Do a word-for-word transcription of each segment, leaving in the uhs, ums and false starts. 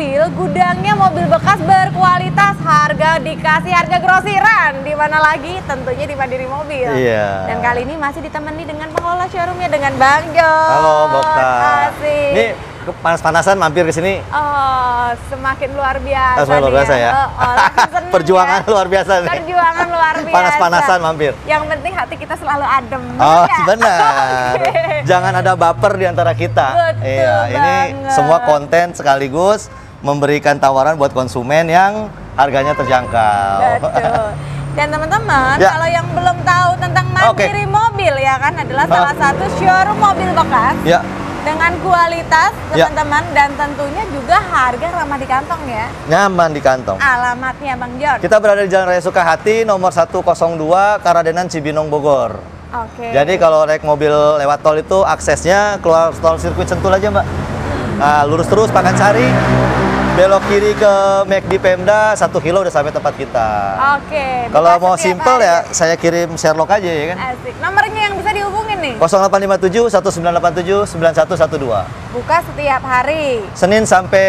Mobil, gudangnya mobil bekas berkualitas, harga dikasih harga grosiran. Di mana lagi? Tentunya di Mandiri Mobil. Iya. Dan kali ini masih ditemani dengan pengelola showroomnya, dengan Bang Jon. Halo, Bokta. Asik. Ini panas-panasan mampir ke sini. Oh, semakin luar biasa. Luar nih biasa ya. Oh, oh, langsung seneng Perjuangan ya. luar biasa nih. Perjuangan luar biasa. Panas-panasan mampir. Yang penting hati kita selalu adem. Oh, ya? benar. Okay. Jangan ada baper di antara kita. Betul Iya, ini banget. semua konten sekaligus memberikan tawaran buat konsumen yang harganya terjangkau. Betul. Dan teman-teman, Ya. kalau yang belum tahu tentang Mandiri Oke. Mobil ya kan adalah Ah. salah satu showroom mobil bekas Ya, dengan kualitas Ya. teman-teman dan tentunya juga harga ramah di kantong ya. nyaman di kantong. Alamatnya Bang Jon. Kita berada di Jalan Raya Sukahati nomor seratus dua Karadenan Cibinong Bogor. Oke. Jadi kalau naik mobil lewat tol itu aksesnya keluar tol sirkuit Sentul aja, Mbak. Nah, lurus terus Pakansari, belok kiri ke McD Pemda, satu kilo udah sampai tempat kita. Oke. Kalau buka mau setiap simple hari. ya, saya kirim Sherlock aja ya kan. Asik. Nomornya yang bisa dihubungin nih. nol delapan lima tujuh satu sembilan delapan tujuh sembilan satu satu dua. Buka setiap hari. Senin sampai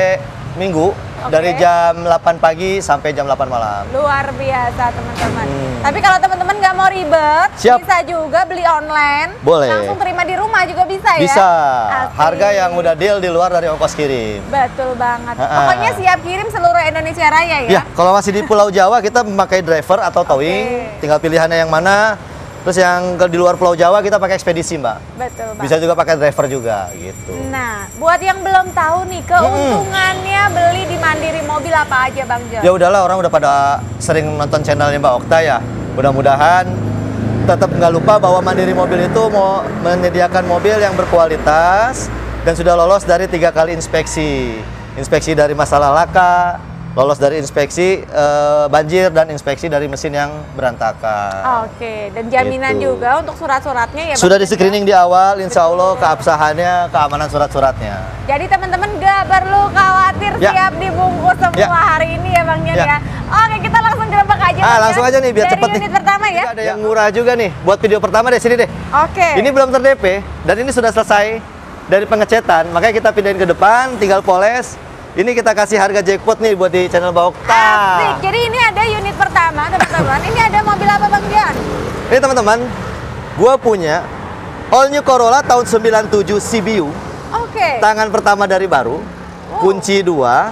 Minggu Oke. dari jam delapan pagi sampai jam delapan malam. Luar biasa teman-teman. Hmm. Tapi kalau teman-teman nggak mau ribet, Siap. bisa juga beli online. Boleh. Langsung terima di rumah juga bisa ya. Bisa. Asik. Harga yang udah deal di luar dari ongkos kirim. Betul banget. Ha-ha. Pokoknya siap kirim seluruh Indonesia Raya ya. Ya, kalau masih di Pulau Jawa kita memakai driver atau towing, Oke. tinggal pilihannya yang mana. Terus yang ke di luar Pulau Jawa kita pakai ekspedisi, Mbak. Betul banget. Bisa juga pakai driver juga gitu. Nah, buat yang belum tahu nih keuntungannya beli di Mandiri Mobil apa aja Bang Jon? Ya udahlah, orang udah pada sering nonton channelnya Mbak Okta ya. Mudah-mudahan tetap nggak lupa bahwa Mandiri Mobil itu mau menyediakan mobil yang berkualitas dan sudah lolos dari tiga kali inspeksi. Inspeksi dari masalah laka, lolos dari inspeksi eh, banjir dan inspeksi dari mesin yang berantakan. Oke, dan jaminan Gitu. juga untuk surat-suratnya ya Bang Sudah Jon, di screening di awal, insya Allah Betul. keabsahannya, keamanan surat-suratnya. Jadi teman-teman gak perlu khawatir, Ya. siap dibungkus semua Ya. hari ini ya Bang Jon Ya. ya. Oke, kita langsung gerbek aja Ah, Bang langsung Jon. aja nih biar Dari cepet nih. unit pertama ya. Ada yang murah juga nih, buat video pertama deh, sini deh. Oke. Ini belum ter-D P dan ini sudah selesai dari pengecetan, makanya kita pindahin ke depan, tinggal poles. Ini kita kasih harga jackpot nih buat di channel Mbak Okta. Asik. Jadi ini ada unit pertama teman-teman. Ini ada mobil apa Bang Jon? Ini teman-teman, gua punya all new Corolla tahun sembilan tujuh C B U, Oke. tangan pertama dari baru, Wow. kunci dua,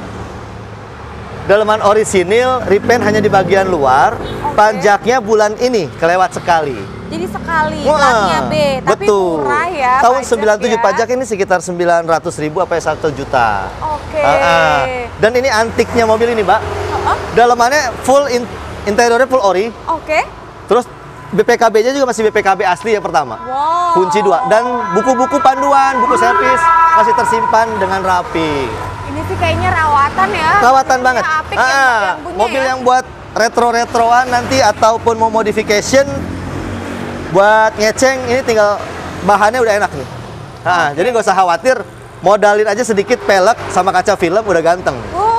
daleman orisinil, repaint hanya di bagian luar, pajaknya bulan ini kelewat sekali. Jadi sekali Wah, platnya B, tapi betul. murah ya. Tahun pajak sembilan tujuh ya. pajak ini sekitar sembilan ratus ribu apa ya, satu juta. Oke. Ah, ah. Dan ini antiknya mobil ini, Mbak. Oh, oh, Dalamannya full in, interiornya full ori. Oke. Terus B P K B-nya juga masih B P K B asli yang pertama. Wow. Kunci dua dan buku-buku panduan, buku servis masih tersimpan dengan rapi. Ini sih kayaknya rawatan ya. Rawatan Mobilnya banget. Apik yang, Ah, yang punya mobil ya. yang buat retro-retroan nanti ataupun mau modification buat ngeceng, ini tinggal bahannya udah enak nih. Ah, Oke. jadi nggak usah khawatir, modalin aja sedikit pelek sama kaca film udah ganteng.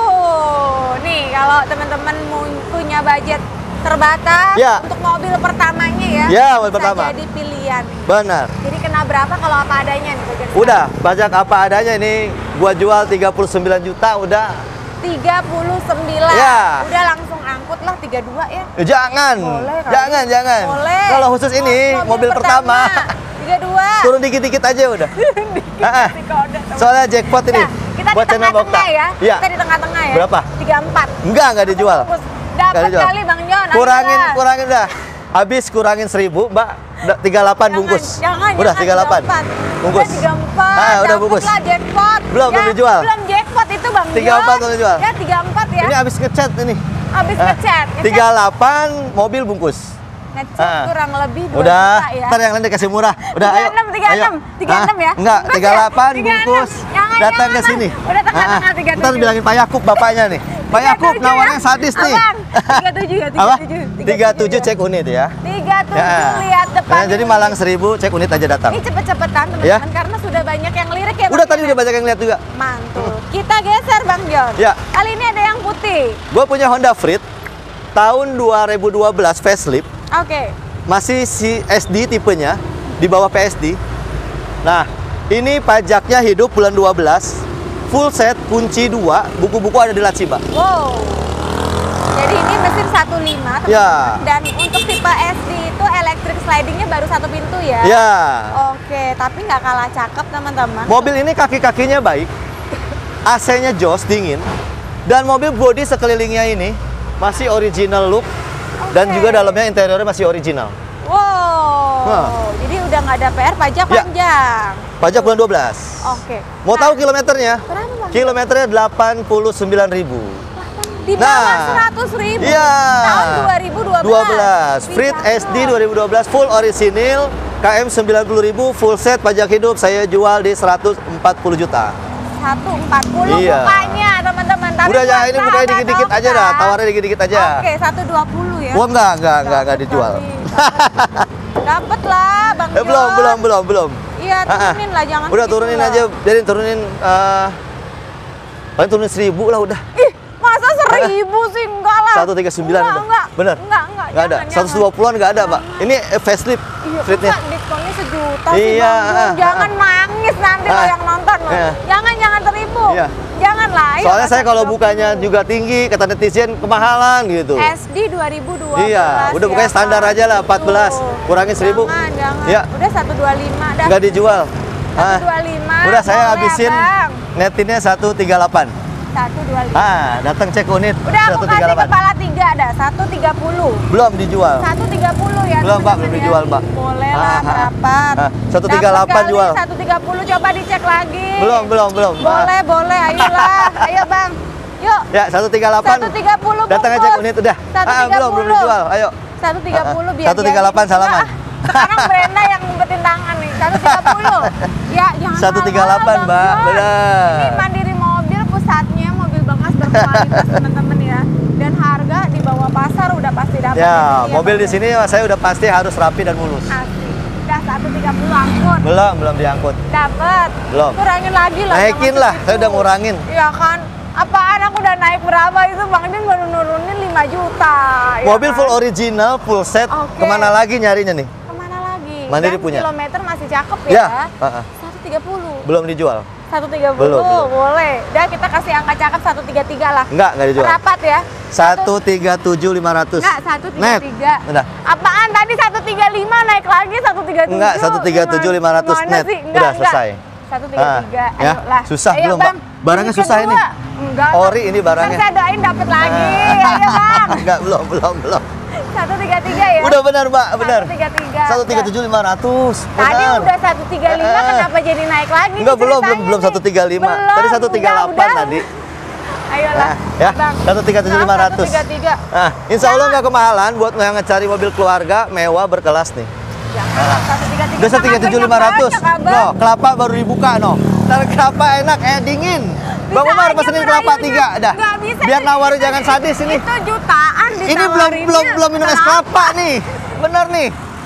Uh, nih kalau teman-teman mu- punya budget terbatas Ya. untuk mobil pertamanya ya. Ya, mobil bisa pertama. jadi pilihan. Benar. Jadi kena berapa kalau apa adanya nih? budget Udah, pajak apa adanya ini gua jual tiga puluh sembilan juta udah. tiga puluh sembilan. Ya. Udah langsung angkut lah tiga puluh dua ya. Eh, jangan. Boleh kali. jangan, jangan. Boleh. Kalau khusus ini Mo- mobil, pertama, tiga puluh dua. turun dikit-dikit aja udah. Ah, ah. Dikit kode, teman. Soalnya jackpot ini. Nah, kita buat di channel Mbak Okta. tengah-tengah ya. Iya. Kita di tengah-tengah ya. Berapa? tiga puluh empat. Enggak, enggak dijual. Dapat Nggak dijual. kali Bang Jon. Kurangin, ayolah. kurangin dah. Habis kurangin seribu, Mbak. Da- tiga puluh delapan Jangan, bungkus. Jangan, Udah jangan, tiga puluh delapan. tiga puluh empat. Bungkus. Udah tiga puluh empat. Ah, udah dapet bungkus. lah jackpot. Belum, belum dijual. Belum jackpot itu Bang Jon. tiga puluh empat belum dijual. Ya tiga puluh empat ya. Ini habis ngecat ini. Habis Ah, ngecat. tiga puluh delapan mobil bungkus. Ngecat Ah. kurang lebih dua Udah, juta ya. ntar yang lain dikasih murah. Udah, ayo. tiga puluh enam, tiga puluh enam, ayo. tiga puluh enam Hah? ya? Enggak, Bungkus tiga puluh delapan ya? tiga puluh enam. bungkus. Jangan, Datang ke jangan. sini. Udah tengah-tengah, Ah, ah. tiga puluh Ntar tujuh. bilangin Pak Yakub bapaknya nih. Pak Yakub tiga puluh tujuh nawarnya ya? sadis nih. Abang, tiga puluh tujuh ya, Apa? tiga puluh tujuh. tiga puluh tujuh cek unit ya. tiga puluh tujuh Ya. lihat depan. Nah, jadi Malang seribu cek unit aja datang. Ini cepet-cepetan teman-teman Ya. karena sudah banyak yang lirik ya. Udah Bang tadi Jon? udah banyak yang lihat juga. Mantul. Kita geser Bang Jon. Ya. Kali ini ada yang putih. Gue punya Honda Freed tahun dua ribu dua belas facelift, Oke. masih si S D tipenya, di bawah P S D. Nah, ini pajaknya hidup bulan dua belas, full set, kunci dua, buku-buku ada di laci, Mbak. Wow. Jadi ini mesin satu koma lima, teman-teman. Ya. Dan untuk tipe S D itu electric slidingnya baru satu pintu ya? Ya. Oke, tapi nggak kalah cakep, teman-teman. Mobil ini kaki-kakinya baik, A C-nya jos, dingin, dan mobil bodi sekelilingnya ini masih original look, dan Oke. juga dalamnya interiornya masih original. Wow. Nah. Jadi udah nggak ada P R, pajak Ya. panjang. Pajak bulan dua belas. Oke. Mau Nah, tahu kilometernya? berapa, Bang? Kilometernya delapan puluh sembilan ribu. Di bawah Nah. seratus ribu. Iya. Tahun dua ribu dua belas. dua belas. Freed Bisa S D loh. dua ribu dua belas full orisinil, K M sembilan puluh ribu, full set pajak hidup saya jual di seratus empat puluh juta. seratus empat puluh Iya. bukanya, teman-teman. Tapi Udah ya, buat ini bukanya sahabat dikit-dikit aja Okta, dah, tawarnya dikit-dikit aja. Oke, seratus dua puluh ya. Wah, enggak, enggak, enggak, enggak Dapet dijual. kali, dapet. Dapet lah, Bang Eh, belum, John. belum, belum, belum. Iya, Ah, ah. turunin lah, jangan Udah segitu turunin lah. aja, jadi turunin eh paling turunin seribu lah udah. Ih, masa seribu sih? Enggak lah. seratus tiga puluh sembilan enggak, udah. enggak. Bener? Enggak, enggak. Enggak ada. jangan, seratus dua puluhan enggak ada, Pak. Jangan. Ini eh, facelift. Iya, Fleetnya. masa diskonnya sejuta Iya, sih, Bang John. ah, Jangan ah. nangis nanti lo Ah. yang nonton loh. Iya. Jangan, jangan tertipu. Iya. Jangan lah. ayo, Soalnya saya kalau seratus dua puluh. bukanya juga tinggi, kata netizen kemahalan gitu. S D dua ribu dua belas. Iya, udah ya pokoknya standar kan? aja lah, empat belas. Tuh. Kurangin seribu. Jangan, jangan. Iya. Udah seratus dua puluh lima dah. Enggak dijual. Ah, seratus dua puluh lima. udah saya boleh, habisin Abang. netinnya seratus tiga puluh delapan. seratus dua puluh lima. Ah, datang cek unit Udah aku seratus tiga kasih puluh delapan. kepala tiga dah, seratus tiga puluh. Belum dijual. seratus tiga puluh ya. Belum, Pak, teman-teman belum ya. dijual, Pak. Boleh Ah, lah, ah, dapat. ah. seratus tiga puluh delapan Dapat kali, jual. seratus tiga puluh coba dicek lagi. Belum, belum, belum. Boleh, boleh. Ayolah. Ayo, Bang. Yuk. Ya, seratus tiga puluh delapan. seratus tiga puluh Datang aja bungkus. unit udah. seratus Ah, tiga belum, belum puluh. dijual. Ayo. seratus tiga puluh biar seratus tiga puluh delapan jadi. salaman. Nah, sekarang Brenda yang ngumpetin tangan nih. seratus tiga puluh. Ya, jangan seratus tiga puluh delapan, salah, Mbak. Bang John. Benar. Ini Mandiri Mobil pusatnya mobil bekas berkualitas, teman-teman ya. Dan harga di bawah pasar udah pasti dapat. Ya, Jadi mobil Bang di sini saya udah pasti harus rapi dan mulus. Asli. Udah seratus tiga puluh angkut. Belum, belum diangkut. Dapat. Belum. Kurangin lagi lah. Naikin jangan lah, segitu. saya udah ngurangin. Iya kan? Apaan aku udah naik berapa itu Bang Din baru nurunin lima juta. ya Mobil kan? full original, full set. Oke. Kemana lagi nyarinya nih? Kemana lagi? Mandiri Dan punya. kilometer masih cakep Ya. ya. Ah, ah. seratus tiga puluh. Belum dijual. seratus tiga puluh. Belum, belum. Boleh. Dan kita kasih angka cakep seratus tiga puluh tiga lah. Enggak, enggak dijual. Rapat ya. seratus tiga puluh tujuh lima ratus. Enggak, seratus tiga Net. puluh tiga. Udah. Apaan tadi seratus tiga puluh lima naik lagi seratus tiga puluh tujuh. Enggak, seratus tiga puluh tujuh lima ratus Gimana net. sih? Enggak, Udah, enggak. selesai. seratus tiga puluh tiga. Ah, ya. Ayolah. Susah Ayo, belum, Bang. Pak? Barangnya Ini susah ini. kedua. Enggak. Ori ini barangnya. Kan saya doain dapat lagi. Ayo, Bang. Enggak, belum, belum, belum. seratus tiga puluh tiga ya. Udah benar, Mbak, benar. seratus tiga puluh tiga. seratus tiga puluh tujuh lima ratus. Tadi udah seratus tiga puluh lima, Eh, eh. kenapa jadi naik lagi? nih Enggak, belum, belum, ceritanya belum nih? seratus tiga puluh lima. Belum, Tadi seratus tiga puluh delapan udah, udah. tadi. Ayolah, Nah, ya, Bang. seratus tiga puluh tujuh lima ratus. seratus tiga puluh tiga. Nah, insya Allah nggak kemahalan buat yang ngecari mobil keluarga mewah berkelas nih. Jangan, seratus tiga puluh tiga. Udah seratus tiga puluh tujuh lima ratus. Banyak, Abang. No, kelapa baru dibuka no. Ntar kelapa enak, eh dingin. Bang Bisa Umar aja pesenin merayu kelapa deh. tiga, dah. Nggak bisa, Biar itu- nawarin itu- jangan sadis ini. Itu jutaan Ini belum ditawarinnya. belum belum minum es Kenapa? kelapa nih. Bener nih.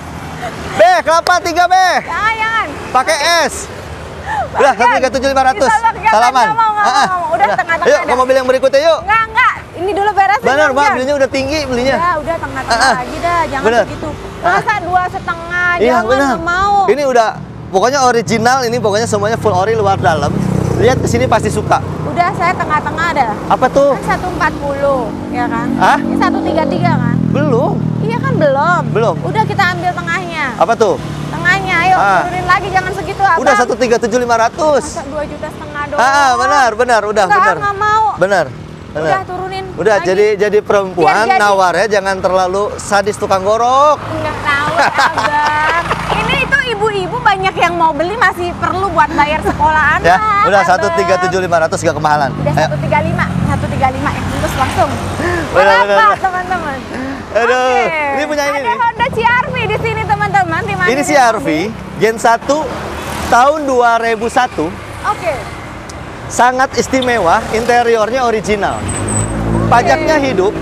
Beh, kelapa tiga beh. Jangan, jangan. Pakai es. Udah, Bang, seratus tiga puluh tujuh lima ratus. bisa, Bang. Jangan, Salaman. nggak mau, nggak Ah, mau, ah. nggak mau. Udah, tengah-tengah Yuk, ke dah. mobil yang berikutnya yuk. Enggak, enggak. Ini dulu beresin. Bener, Bang Mbak, Jan. belinya udah tinggi belinya. Ya, udah tengah-tengah Ah, ah. lagi dah. Jangan Bener. segitu. Masa dua setengah? Iya, Jangan, benar. nggak mau. Ini udah pokoknya original, ini pokoknya semuanya full ori luar dalam. Lihat ke sini pasti suka. Udah, saya tengah-tengah dah. Apa tuh? Kan seratus empat puluh, ya kan? Hah? Ini seratus tiga puluh tiga kan? Belum. Iya kan belum? Belum. Udah kita ambil tengahnya. Apa tuh? Tengahnya, ayo Ah. turunin lagi jangan segitu abang. Udah seratus tiga puluh tujuh lima ratus. Masa dua juta setengah doang? Ah, benar, benar, udah, Nggak, benar. nggak mau. Benar. Udah Benar. turunin. Udah, lagi. jadi jadi perempuan Biar jadi. nawarnya jangan terlalu sadis tukang gorok. Nggak tahu abang. Ini itu ibu-ibu banyak yang mau beli masih perlu buat bayar sekolah anak. Ya, udah Abang. seratus tiga puluh tujuh lima ratus gak kemahalan. Udah Ayo. seratus tiga puluh lima, seratus tiga puluh lima ya, terus langsung. Benar, Berapa, benar. teman-teman? Aduh, Oke. ini punya ini Ada nih. Honda C R V di sini teman-teman. Di mana Ini nih? C R V Gen satu tahun dua ribu satu. Oke. Sangat istimewa, interiornya original. Pajaknya hidup.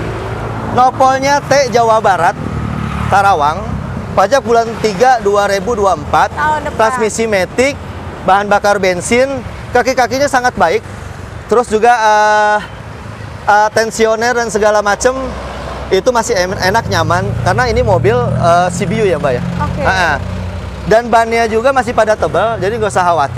Nopolnya T Jawa Barat, Karawang. Pajak bulan tiga dua ribu dua puluh empat. Tahun depan. Transmisi matic, bahan bakar bensin, kaki-kakinya sangat baik. Terus juga eh, eh, tensioner dan segala macam itu masih em- enak nyaman karena ini mobil eh, C B U ya, Mbak ya. Oke. Ah, ah. Dan bannya juga masih pada tebal, jadi nggak usah khawatir.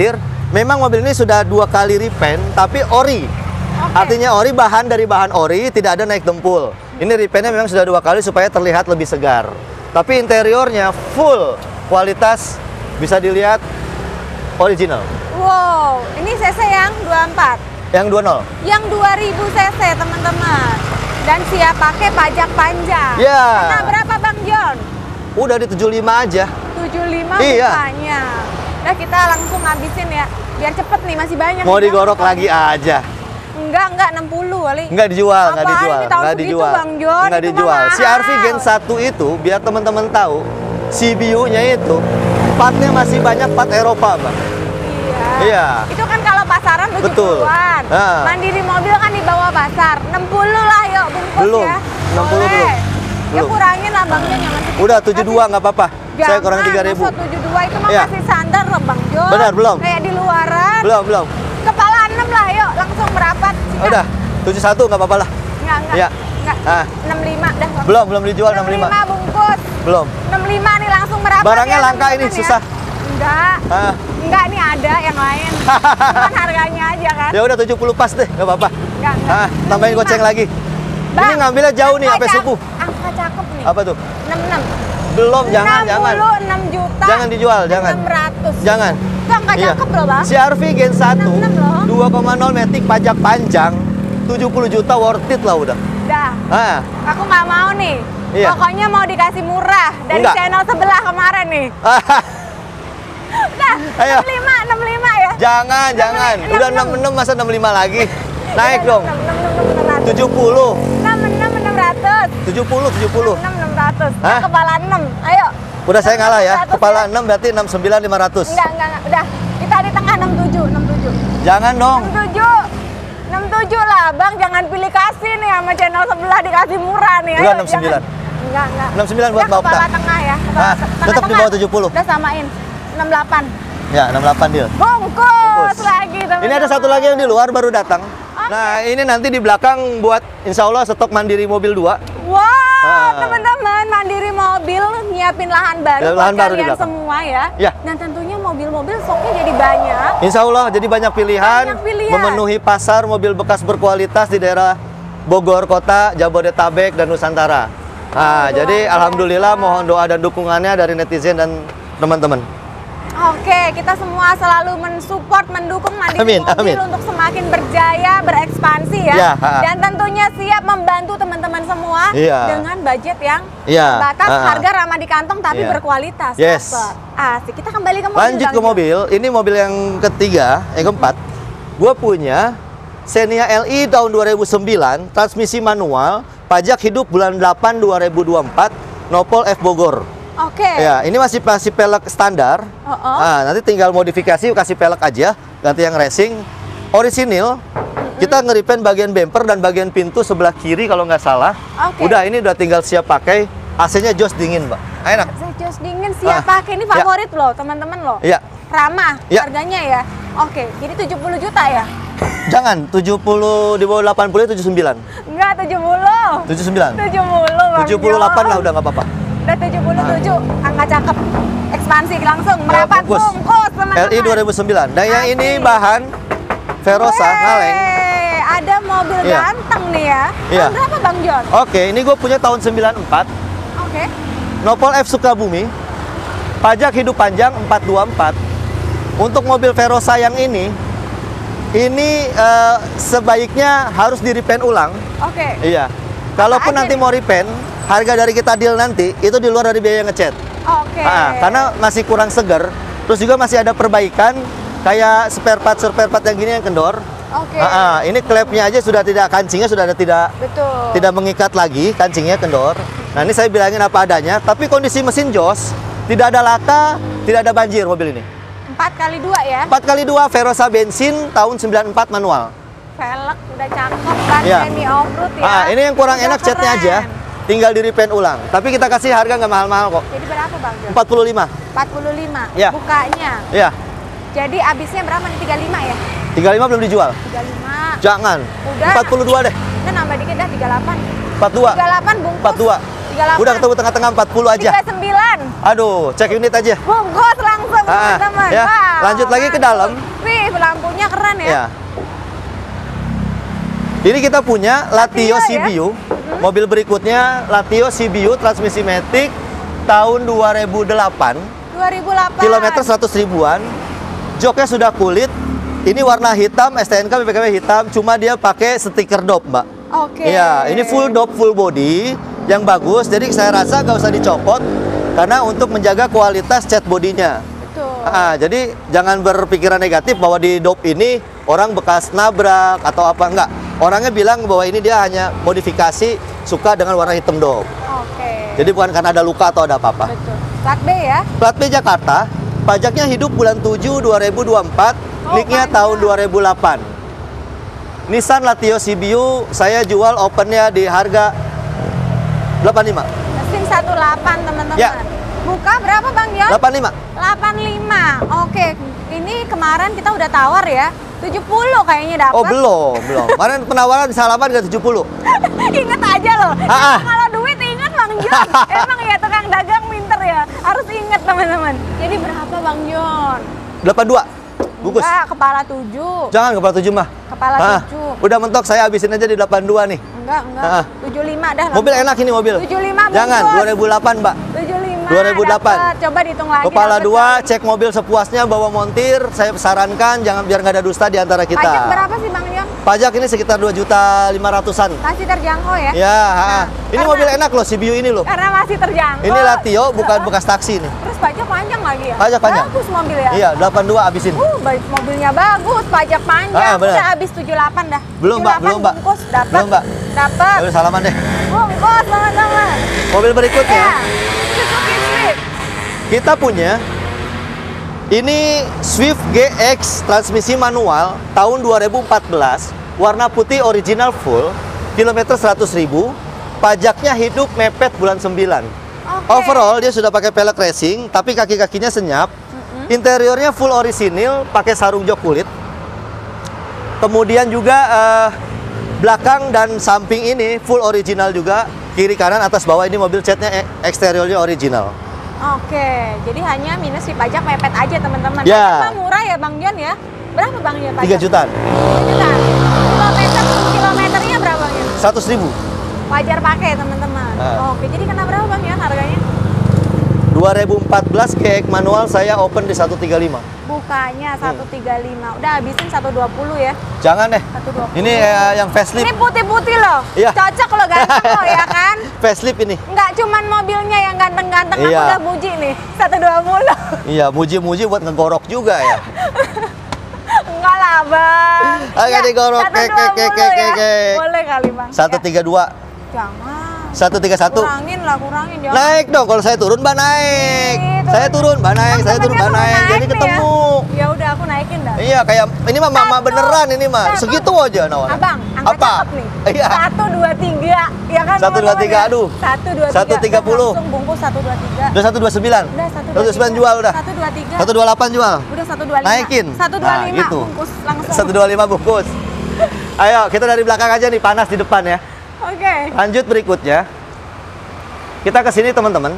memang mobil ini sudah dua kali repaint, tapi ori. Oke. Artinya ori, bahan dari bahan ori, tidak ada naik dempul. Ini repaintnya memang sudah dua kali supaya terlihat lebih segar. Tapi interiornya full kualitas, bisa dilihat original. Wow, ini cc yang dua puluh empat. Yang dua nol. Yang dua ribu cc, teman-teman. Dan siap pakai pajak panjang. Ya. Nah, berapa Bang John? Udah di tujuh puluh lima aja. tujuh puluh lima Iya. bukanya. Udah kita langsung habisin ya. Biar cepet nih, masih banyak. Mau nih, digorok Bang. lagi aja. Enggak, enggak enam puluh kali. Enggak dijual, enggak Apaan dijual, ini tahun enggak segitu, dijual. Bang John? Enggak Itu mah dijual. Si R V mahal. Gen satu itu biar teman-teman tahu, C B U-nya itu partnya masih banyak part Eropa, Bang. Iya. Iya. Itu kan kalau pasaran tujuh Betul. puluhan. Ah. Mandiri mobil kan di bawah pasar. enam puluh lah yuk bungkus Belum. ya. enam puluh Boleh. belum. Ya Belum. kurangin lah Bang John, yang masih Udah tujuh puluh dua nggak apa-apa. Saya kurang tiga ribu. tujuh puluh dua itu mah Iya. masih standar loh Bang John. Benar, belum. Kayak di luaran. Belum, belum. Kepala enam lah yuk, langsung merapat. Sikat. Udah, tujuh puluh satu nggak apa-apa lah. Enggak, enggak. Iya. Enggak. Ah. enam puluh lima dah. Bang. Belum, belum dijual enam puluh lima. bungkus. Belum. enam puluh lima nih langsung merapat. Barangnya ya, langka ini, teman-teman ya. susah. Enggak. Ah. Enggak, nih ada yang lain. Cuman harganya aja kan. Ya udah tujuh puluh pas deh, nggak apa-apa. Enggak, enggak. Ah, tambahin enam puluh lima. goceng lagi. Bang, Ini ngambilnya jauh nih, angka sampai cak- suku. Angka cakep nih. Apa tuh? enam puluh enam. Belum, jangan, jangan. enam puluh enam juta. Jangan dijual, jangan. enam ratus. Jangan. Itu angka Iya. cakep loh, Bang. Si R V Gen satu enam puluh enam loh. dua koma nol Matic pajak panjang tujuh puluh juta worth it lah udah. Dah. Ah, Aku nggak mau nih. Iya. Pokoknya mau dikasih murah dari Enggak. channel sebelah kemarin nih. Dah. Ayo. enam puluh lima, enam puluh lima ya. jangan, jangan. enam puluh Udah enam. enam puluh enam masa enam puluh lima lagi. Naik Udah, dong. enam puluh enam, enam puluh enam, tujuh puluh, enam puluh enam, enam ratus. tujuh puluh, tujuh puluh. enam enam ratus. Hah? Kepala enam. Ayo. Udah saya ngalah ya. enam ratus Kepala enam berarti enam puluh sembilan lima ratus. Enggak, enggak, enggak. Udah. Kita di tengah enam puluh tujuh, enam puluh tujuh. Jangan dong. enam puluh tujuh. enam puluh tujuh lah, Bang. Jangan pilih kasih nih sama channel sebelah dikasih murah nih. Udah, Ayo, enam puluh sembilan. jangan. Enggak, enggak. enam puluh sembilan buat Udah, Mbak Okta. kepala tengah ya. Kepala Ah, tengah- tetap di tengah. bawah tujuh puluh. Udah samain. enam puluh delapan. Ya, enam puluh delapan deal. Bungkus, Bungkus. lagi teman-teman. Ini ada satu lagi yang di luar baru datang. Nah, ini nanti di belakang buat insya Allah stok Mandiri mobil dua. Wah, Ah. teman-teman, Mandiri Mobil nyiapin lahan baru Ya, buat lahan baru di kalian belakang. semua ya. Ya. Dan tentunya mobil-mobil stoknya jadi banyak. Insya Allah jadi banyak pilihan, Banyak pilihan. memenuhi pasar mobil bekas berkualitas di daerah Bogor Kota, Jabodetabek, dan Nusantara. Nah, luar jadi biasa. Alhamdulillah mohon doa dan dukungannya dari netizen dan teman-teman. Oke, kita semua selalu mensupport, mendukung Mandiri Amin, Mobil amin. untuk semakin berjaya, berekspansi ya. Ya, ha. Dan tentunya siap membantu teman-teman semua Iya. dengan budget yang Iya, terbatas, ha. harga ramah di kantong tapi Iya. berkualitas. Yes. Dapet. Asik, kita kembali ke mobil. Lanjut Bang ke Jo. mobil, ini mobil yang ketiga, yang keempat. Gue punya Xenia L I tahun dua ribu sembilan, transmisi manual, pajak hidup bulan delapan dua ribu dua puluh empat, Nopol F Bogor. Oke. Ya, ini masih masih pelek standar. Oh, oh. Nah, nanti tinggal modifikasi, kasih pelek aja, ganti yang racing. Orisinil, kita ngeripen bagian bumper dan bagian pintu sebelah kiri kalau nggak salah. Oke. Udah, ini udah tinggal siap pakai. A C-nya jos dingin, Mbak. Enak. Saya jos dingin siap Ah, pakai, ini ya. favorit loh teman-teman loh. Iya. Ramah Ya. harganya ya. Oke, jadi tujuh puluh juta ya? Jangan, tujuh puluh di bawah delapan puluh, tujuh puluh sembilan. Enggak, tujuh puluh. tujuh puluh sembilan. tujuh puluh, Bang tujuh puluh delapan Jo. lah udah nggak apa-apa. Udah tujuh puluh tujuh, angka cakep. Ekspansi langsung, merapat bungkus. bungkus teman-teman. L I dua ribu sembilan. Dan yang ini Asik. bahan Verosa, Wey, kaleng. ada mobil Iya. ganteng nih ya. Iya. Tahun berapa Bang John? Oke, ini gue punya tahun sembilan puluh empat. Oke. Nopol F Sukabumi. Pajak hidup panjang empat dua empat. Untuk mobil Verosa yang ini, ini eh, sebaiknya harus di repaint ulang. Oke. Iya. Kalaupun aja nanti nih? mau repaint, harga dari kita deal nanti itu di luar dari biaya ngecat. Oke. Ah, karena masih kurang seger. Terus juga masih ada perbaikan kayak spare part spare part yang gini yang kendor. Oke. Ah, ah, ini klepnya aja sudah tidak, kancingnya sudah ada tidak Betul. tidak mengikat lagi, kancingnya kendor. Nah, ini saya bilangin apa adanya, tapi kondisi mesin jos tidak ada laka, tidak ada banjir mobil ini. empat kali dua ya. empat kali dua Verosa bensin tahun sembilan puluh empat manual. Velg udah cakep kan, Iya. semi off-road ya. Ah, ini yang kurang Udah enak catnya keren. aja. Tinggal di repaint ulang. Tapi kita kasih harga nggak mahal-mahal kok. Jadi berapa Bang John? empat puluh lima. empat puluh lima. Iya. Bukanya. Iya. Jadi abisnya berapa nih? tiga puluh lima ya? tiga puluh lima belum dijual. tiga puluh lima. Jangan. Udah. empat puluh dua deh. Kita nambah dikit dah tiga puluh delapan. empat puluh dua. tiga puluh delapan bungkus. empat puluh dua. tiga puluh delapan. Udah ketemu tengah-tengah empat puluh aja. tiga puluh sembilan. Aduh, cek unit aja. Bungkus langsung Ah, teman-teman. ya. Wow, Lanjut lagi ke dalam. Wih, lampunya keren ya. Ya. Ini kita punya Latio Latio C B U. ya? Mobil berikutnya Latio C B U transmisi matic tahun dua ribu delapan. dua ribu delapan. Kilometer seratus ribuan. Joknya sudah kulit. Ini warna hitam, S T N K B P K B hitam, cuma dia pakai stiker dop, Mbak. Oke. Iya, ini full dop, full body yang bagus. Jadi saya rasa nggak usah dicopot karena untuk menjaga kualitas cat bodinya. Betul. Ah, jadi jangan berpikiran negatif bahwa di dop ini orang bekas nabrak atau apa, enggak. Orangnya bilang bahwa ini dia hanya modifikasi suka dengan warna hitam dop. Oke. Jadi bukan karena ada luka atau ada apa-apa. Betul. Plat B ya. Plat B Jakarta, pajaknya hidup bulan tujuh dua ribu dua puluh empat, Oh, nicknya panjang. tahun dua ribu delapan. Nissan Latio C B U saya jual opennya di harga delapan puluh lima. Mesin satu delapan teman-teman. Ya. Buka berapa Bang Jon? delapan puluh lima. delapan puluh lima. Oke, ini kemarin kita udah tawar ya. tujuh puluh kayaknya dapat. Oh, belum, belum. Kemarin penawaran di Salaman ke tujuh puluh. Ingat aja loh. Ah, ah. Kalau duit ingat Bang Jon. Emang ya tukang dagang pinter ya. Harus ingat teman-teman. Jadi berapa Bang Jon? delapan puluh dua. Bungkus. Enggak, kepala tujuh. Jangan kepala tujuh mah. Kepala Ah, tujuh. udah mentok saya habisin aja di delapan puluh dua nih. Enggak, enggak. Ah. tujuh puluh lima dah. Mobil enak ini mobil. tujuh puluh lima bungkus. Jangan, dua ribu delapan, Mbak. tujuh puluh lima. dua ribu delapan. Dapet. Coba dihitung lagi. Kepala dapet dua, kali. cek mobil sepuasnya, bawa montir. Saya sarankan jangan biar nggak ada dusta di antara kita. Pajak berapa sih Bang Jon? Pajak ini sekitar dua juta lima ratusan. Masih terjangkau ya? Ya, ha, ha. Ini karena- mobil enak loh, C B U ini loh. Karena masih terjangkau. Ini Latio, bukan bekas taksi nih. Terus pajak panjang lagi ya? Pajak panjang. Bagus mobil ya? Iya, delapan puluh dua habisin. Uh, baik, mobilnya bagus, pajak panjang. Ah, benar. Udah habis tujuh puluh delapan dah. Belum, Mbak, tujuh puluh delapan belum, Mbak. Bungkus, dapat. Belum, Mbak. Dapat. Ya udah, salaman deh. Bungkus, teman-teman. Mobil berikutnya, Ya. Suzuki Swift. kita punya ini Swift G X transmisi manual tahun dua ribu empat belas, warna putih original full, kilometer seratus ribu, pajaknya hidup mepet bulan sembilan. Oke. Overall dia sudah pakai pelek racing, tapi kaki-kakinya senyap. Interiornya full orisinil, pakai sarung jok kulit. Kemudian juga eh, belakang dan samping ini full original juga. Kiri kanan atas bawah ini mobil catnya eh, eksteriornya original. Oke, jadi hanya minus di pajak mepet aja teman-teman. Ya. Pajak mah murah ya Bang Jon ya? Berapa Bang Jon pajak? tiga jutaan. tiga juta. Kilometer, kilometernya berapa Bang Jon? seratus ribu. Wajar pakai teman-teman. Ah. Oke, jadi kena berapa Bang Jon harganya? dua ribu empat belas G X manual saya open di seratus tiga puluh lima. Bukanya seratus tiga puluh lima. Udah habisin seratus dua puluh ya. Jangan deh. seratus dua puluh. Ini eh, yang Ini facelift. putih-putih loh. Iya. Cocok loh ganteng loh ya kan? Facelift ini. Nggak cuman mobilnya yang ganteng-ganteng, aku Iya. udah muji nih. seratus dua puluh. Iya, muji-muji buat ngegorok juga ya. Enggak lah Bang. Ah, nggak digorok. Kek, kek, kek, kek, ya. kek. Boleh kali Bang. seratus tiga puluh dua, Ya. Jangan. seratus tiga puluh satu. Kurangin lah, kurangin jangan. Naik dong, kalau saya turun, Mbak naik. Ih, Saya turun, Mbak naik. Kan Saya turun, temennya Mbak suruh naik. Jadi nih ketemu. Ya. Ya udah aku naikin dah. Iya, kayak ini mah mama Satu, beneran ini mah. satu. Segitu aja nawan. Abang, angka Apa? cakep nih. Iya. Satu dua tiga, ya kan? Satu, dua, teman-teman tiga, ya? aduh. Satu dua tiga. Satu, tiga puluh. Langsung bungkus satu dua tiga. Udah seratus dua puluh sembilan. Udah satu seratus dua puluh sembilan jual udah. Satu dua tiga. seratus dua puluh delapan jual. Udah satu dua lima. Naikin. Satu dua Nah, lima. gitu. Bungkus langsung. seratus dua puluh lima bungkus. Ayo, kita dari belakang aja nih, panas di depan ya. Oke. Lanjut berikutnya. Kita ke sini teman-teman.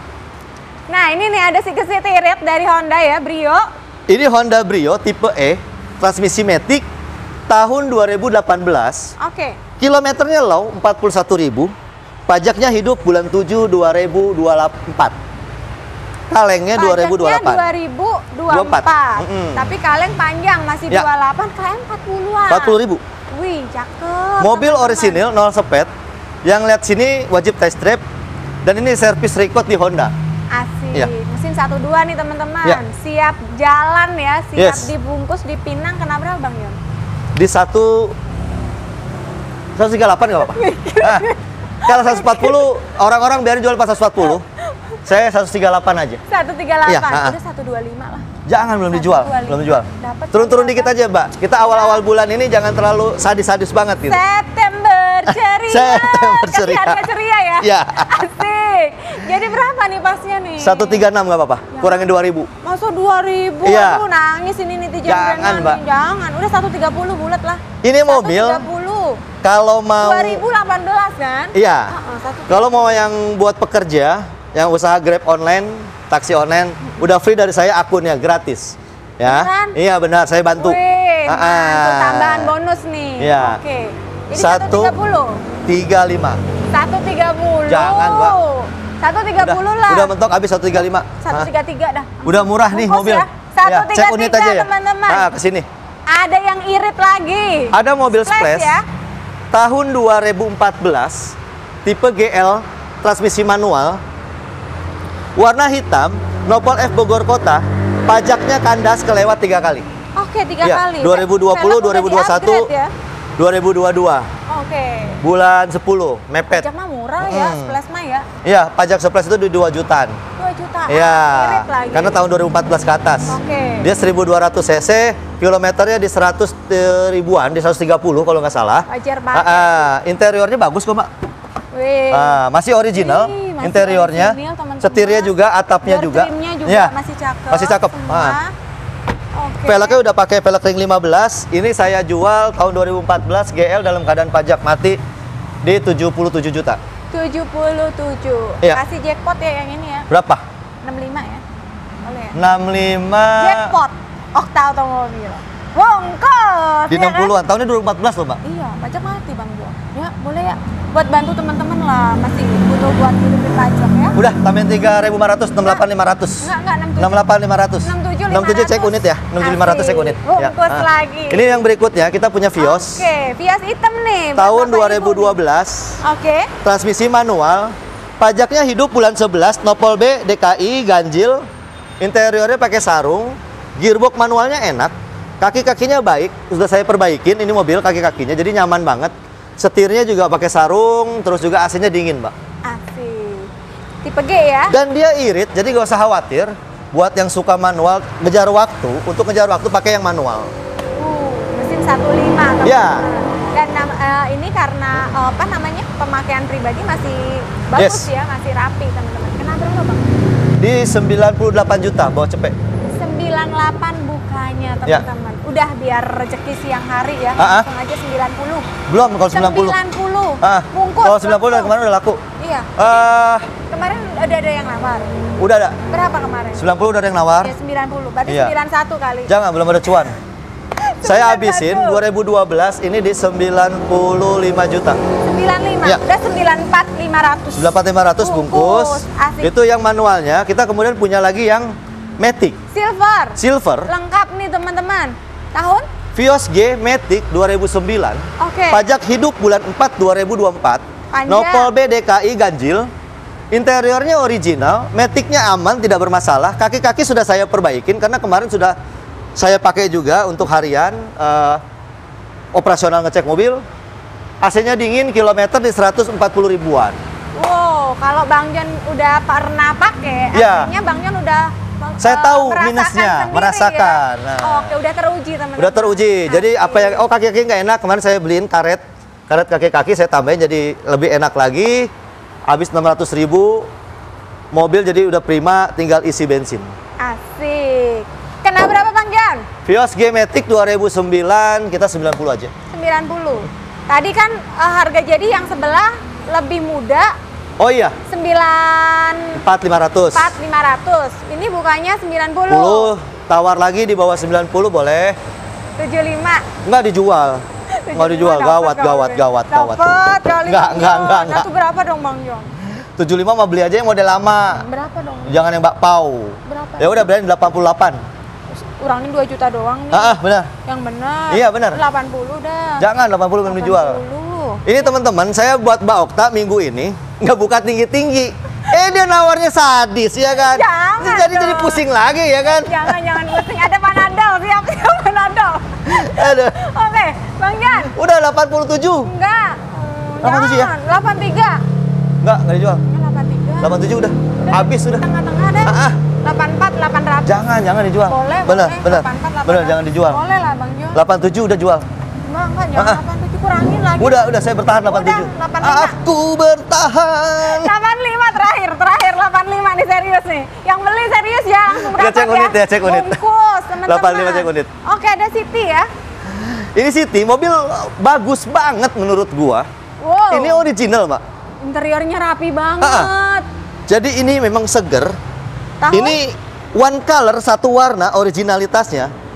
Nah ini nih ada City Red dari Honda ya, Brio. Ini Honda Brio tipe E, transmisi matic tahun dua ribu delapan belas. Oke. Kilometernya low, empat puluh satu ribu. Pajaknya hidup bulan tujuh dua ribu dua puluh empat. Kalengnya dua ribu dua puluh delapan. dua ribu dua puluh empat. Mm-mm. Tapi kaleng panjang masih Ya. dua puluh delapan, kaleng empat puluhan. empat puluh ribu. Wih, cakep. Mobil teman-teman. orisinil, nol sepet. Yang lihat sini wajib test drive. Dan ini servis record di Honda. Asik. Ya. Mesin satu dua nih teman-teman. Ya. Siap jalan ya, siap Yes. dibungkus, dipinang. Kena berapa Bang Yon? Di satu seratus tiga puluh delapan nggak apa-apa. Ah, kalau seratus empat puluh orang-orang biarin jual pas seratus empat puluh. Saya seratus tiga puluh delapan aja. seratus tiga puluh Iya, delapan. ha-ha. Udah seratus dua puluh lima lah. Jangan belum seratus dijual, dua puluh lima. belum dijual. Dapat Turun-turun berapa? dikit aja, Mbak. Kita awal-awal bulan ini jangan terlalu sadis-sadis banget gitu. September ceria. September Kasih ceria. harga ceria ya? Iya. Asik. Jadi berapa nih pasnya nih? seratus tiga puluh enam nggak apa-apa. Kurangin dua ribu. Masa dua ribu? Iya. Aduh, nangis ini netizen Jangan, brand Mbak. nih. Jangan. Udah seratus tiga puluh bulat lah. Ini mobil seratus tiga puluh. kalau mau dua ribu delapan belas kan? Iya. Heeh, satu- Kalau mau yang buat pekerja, yang usaha Grab online, taksi online, udah free dari saya akunnya gratis. Ya. Beneran? Iya benar, saya bantu. Wih, Ah, mantap, ah. tambahan bonus nih. Iya. Oke. Jadi Satu- satu tiga puluh. tiga puluh lima. satu tiga puluh. Jangan, Mbak. satu tiga puluh Udah, lah. udah mentok habis satu tiga lima. satu tiga tiga dah. Udah murah nih Bungkus mobil. ya. satu tiga cek unit tiga, aja ya. teman-teman. Nah, ke sini. Ada yang irit lagi. Ada mobil Splash Splash ya. tahun dua ribu empat belas, tipe G L, transmisi manual, warna hitam, nopol F Bogor Kota, pajaknya kandas kelewat tiga kali. Oke, tiga Iya, kali. dua ribu dua puluh, Velg dua ribu dua puluh satu, udah di-upgrade ya. dua ribu dua puluh dua, Oke. bulan sepuluh, mepet. Pajak mah murah ya, Hmm. Splash mah ya. Iya, pajak Splash itu di dua jutaan. dua juta. Iya, Irit lagi. karena tahun dua ribu empat belas ke atas. Oke. Dia seribu dua ratus cc, kilometernya di seratus ribuan, di seratus tiga puluh kalau nggak salah. Wajar Ah, banget. ah, interiornya bagus kok, Mbak. Wih. Ah, masih original Wih, masih interiornya, original, teman-teman. setirnya juga, atapnya Door juga. trimnya juga Iya, masih cakep. masih cakep. Semua. Ah. Oke. Velgnya udah pakai velg ring lima belas. Ini saya jual tahun dua ribu empat belas G L dalam keadaan pajak mati di tujuh puluh tujuh juta. tujuh puluh tujuh. Iya. Kasih jackpot ya yang ini ya. Berapa? enam puluh lima ya. Boleh ya? enam puluh lima Jackpot Okta Otomobil. Bongkos. di ya enam kan? puluhan. Tahunnya dua ribu empat belas loh, Mbak. Iya, pajak mati Bang Jo. Ya, boleh ya. Buat bantu teman-teman lah, masih butuh buat hidupin pajak ya. Udah, tambahin tiga ribu lima ratus, enam puluh delapan lima ratus. Enggak, enggak, enam puluh tujuh. enam puluh delapan lima ratus. enam puluh tujuh enam puluh tujuh cek unit ya. enam puluh tujuh lima ratus cek unit. Asik. Bungkus Ah. lagi. Ini yang berikutnya kita punya Vios. Oke, Vios hitam nih. buat Tahun Bapak dua Ibu ribu dua belas. nih. Oke. Transmisi manual. Pajaknya hidup bulan sebelas, nopol B, D K I, ganjil. Interiornya pakai sarung. Gearbox manualnya enak. Kaki-kakinya baik, sudah saya perbaikin ini mobil kaki-kakinya jadi nyaman banget. Setirnya juga pakai sarung, terus juga A C-nya dingin, Mbak. Asik. Tipe G ya. Dan dia irit, jadi gak usah khawatir. Buat yang suka manual, ngejar waktu, untuk ngejar waktu pakai yang manual. Uh, mesin satu koma lima teman-teman. Ya. Dan nam- eh, ini karena eh, apa namanya? Pemakaian pribadi masih bagus Yes. ya, masih rapi teman-teman. Kenapa berapa, Bang? Di sembilan puluh delapan juta bawa cepet. sembilan puluh delapan bukanya Ya. teman-teman. Udah biar rezeki siang hari ya. Ah, ah. Langsung aja sembilan puluh. Belum kalau sembilan puluh. sembilan puluh. Ah, Bungkus. kalau sembilan puluh dari langsung. kemarin udah laku. Iya. Eh, Kemarin udah ada yang nawar. udah ada. Berapa kemarin? sembilan puluh udah ada yang nawar. Ya sembilan puluh. Berarti Iya. sembilan puluh satu kali. Jangan, belum ada cuan. Saya habisin satu. dua ribu dua belas ini di sembilan puluh lima juta. sembilan puluh lima. Iya. Udah sembilan puluh empat lima ratus. sembilan puluh empat lima ratus bungkus. Asik. Itu yang manualnya. Kita kemudian punya lagi yang Matic Silver. Silver. Lengkap nih teman-teman. Tahun? Vios G Matic dua ribu sembilan. Oke. Pajak hidup bulan empat dua ribu dua puluh empat. Panjang. Nopol B D K I ganjil. Interiornya original, Matic-nya aman, tidak bermasalah. Kaki-kaki sudah saya perbaikin karena kemarin sudah saya pakai juga untuk harian eh, operasional ngecek mobil. A C-nya dingin, kilometer di seratus empat puluh ribuan. Wow, kalau Bang Jon udah pernah pakai, Iya. artinya Bang Jon udah Saya eh, tahu merasakan minusnya, sendiri merasakan. Ya? Nah. Oke, udah teruji teman-teman. Udah teruji. Jadi Asik. apa yang oh kaki-kaki nggak enak, kemarin saya beliin karet. Karet kaki-kaki saya tambahin jadi lebih enak lagi. Habis enam ratus ribu. Mobil jadi udah prima, tinggal isi bensin. Asik. Kena berapa Bang Jon? Vios G Matic dua ribu sembilan, kita sembilan puluh aja. sembilan puluh. Tadi kan eh, harga jadi yang sebelah lebih muda Oh iya, sembilan empat lima ratus. empat lima ratus. Ini bukannya sembilan puluh. sepuluh, tawar lagi di bawah sembilan puluh boleh. tujuh puluh lima. Enggak dijual. Enggak dijual, gawat, gawat, gawat, gawat. Dapat kali. Enggak, enggak, enggak, enggak. Itu berapa dong Bang Jon? tujuh puluh lima mau beli aja yang model lama. Berapa dong? Jangan yang bakpao. Berapa? Ya udah beliin delapan puluh delapan. Kurangin dua juta doang nih. Ah, ah, benar. Yang benar. Iya, benar. delapan puluh dah. Jangan delapan puluh belum dijual. delapan puluh. Ini teman-teman, saya buat Mbak Okta minggu ini nggak buka tinggi-tinggi. Eh dia nawarnya sadis ya kan? Jangan Jadi dong. jadi pusing lagi ya kan? Jangan, jangan pusing. Ada panadol, siap, siap panadol. Aduh. Oke, Bang Jan. Udah delapan puluh tujuh. Enggak. Hmm, delapan puluh tujuh ya? jangan. delapan puluh tiga. Enggak, enggak dijual. Ya, delapan puluh tiga. delapan puluh tujuh udah. Habis sudah. Tengah-tengah deh. Ah, ah. delapan puluh empat, delapan ratus. Jangan, jangan dijual. Boleh, bener, boleh. bener. delapan puluh empat, delapan Bener, ratus. jangan dijual. Boleh lah Bang Jon. delapan puluh tujuh udah jual. Enggak, enggak, jangan Ah, ah. delapan puluh tujuh, kurangin lagi. Udah, udah saya bertahan delapan puluh tujuh. Udah, delapan puluh lima. Aku bertahan. delapan puluh lima terakhir, terakhir delapan puluh lima nih serius nih. Yang beli serius ya, langsung Udah berangkat cek unit ya, cek unit. Bungkus, teman-teman. delapan puluh lima cek unit. Oke, ada City ya. Ini City, mobil bagus banget menurut gua. Wow. Ini original, Mbak. Interiornya rapi banget. Ah, Jadi ini memang seger. Tahun? Ini one color, satu warna originalitasnya.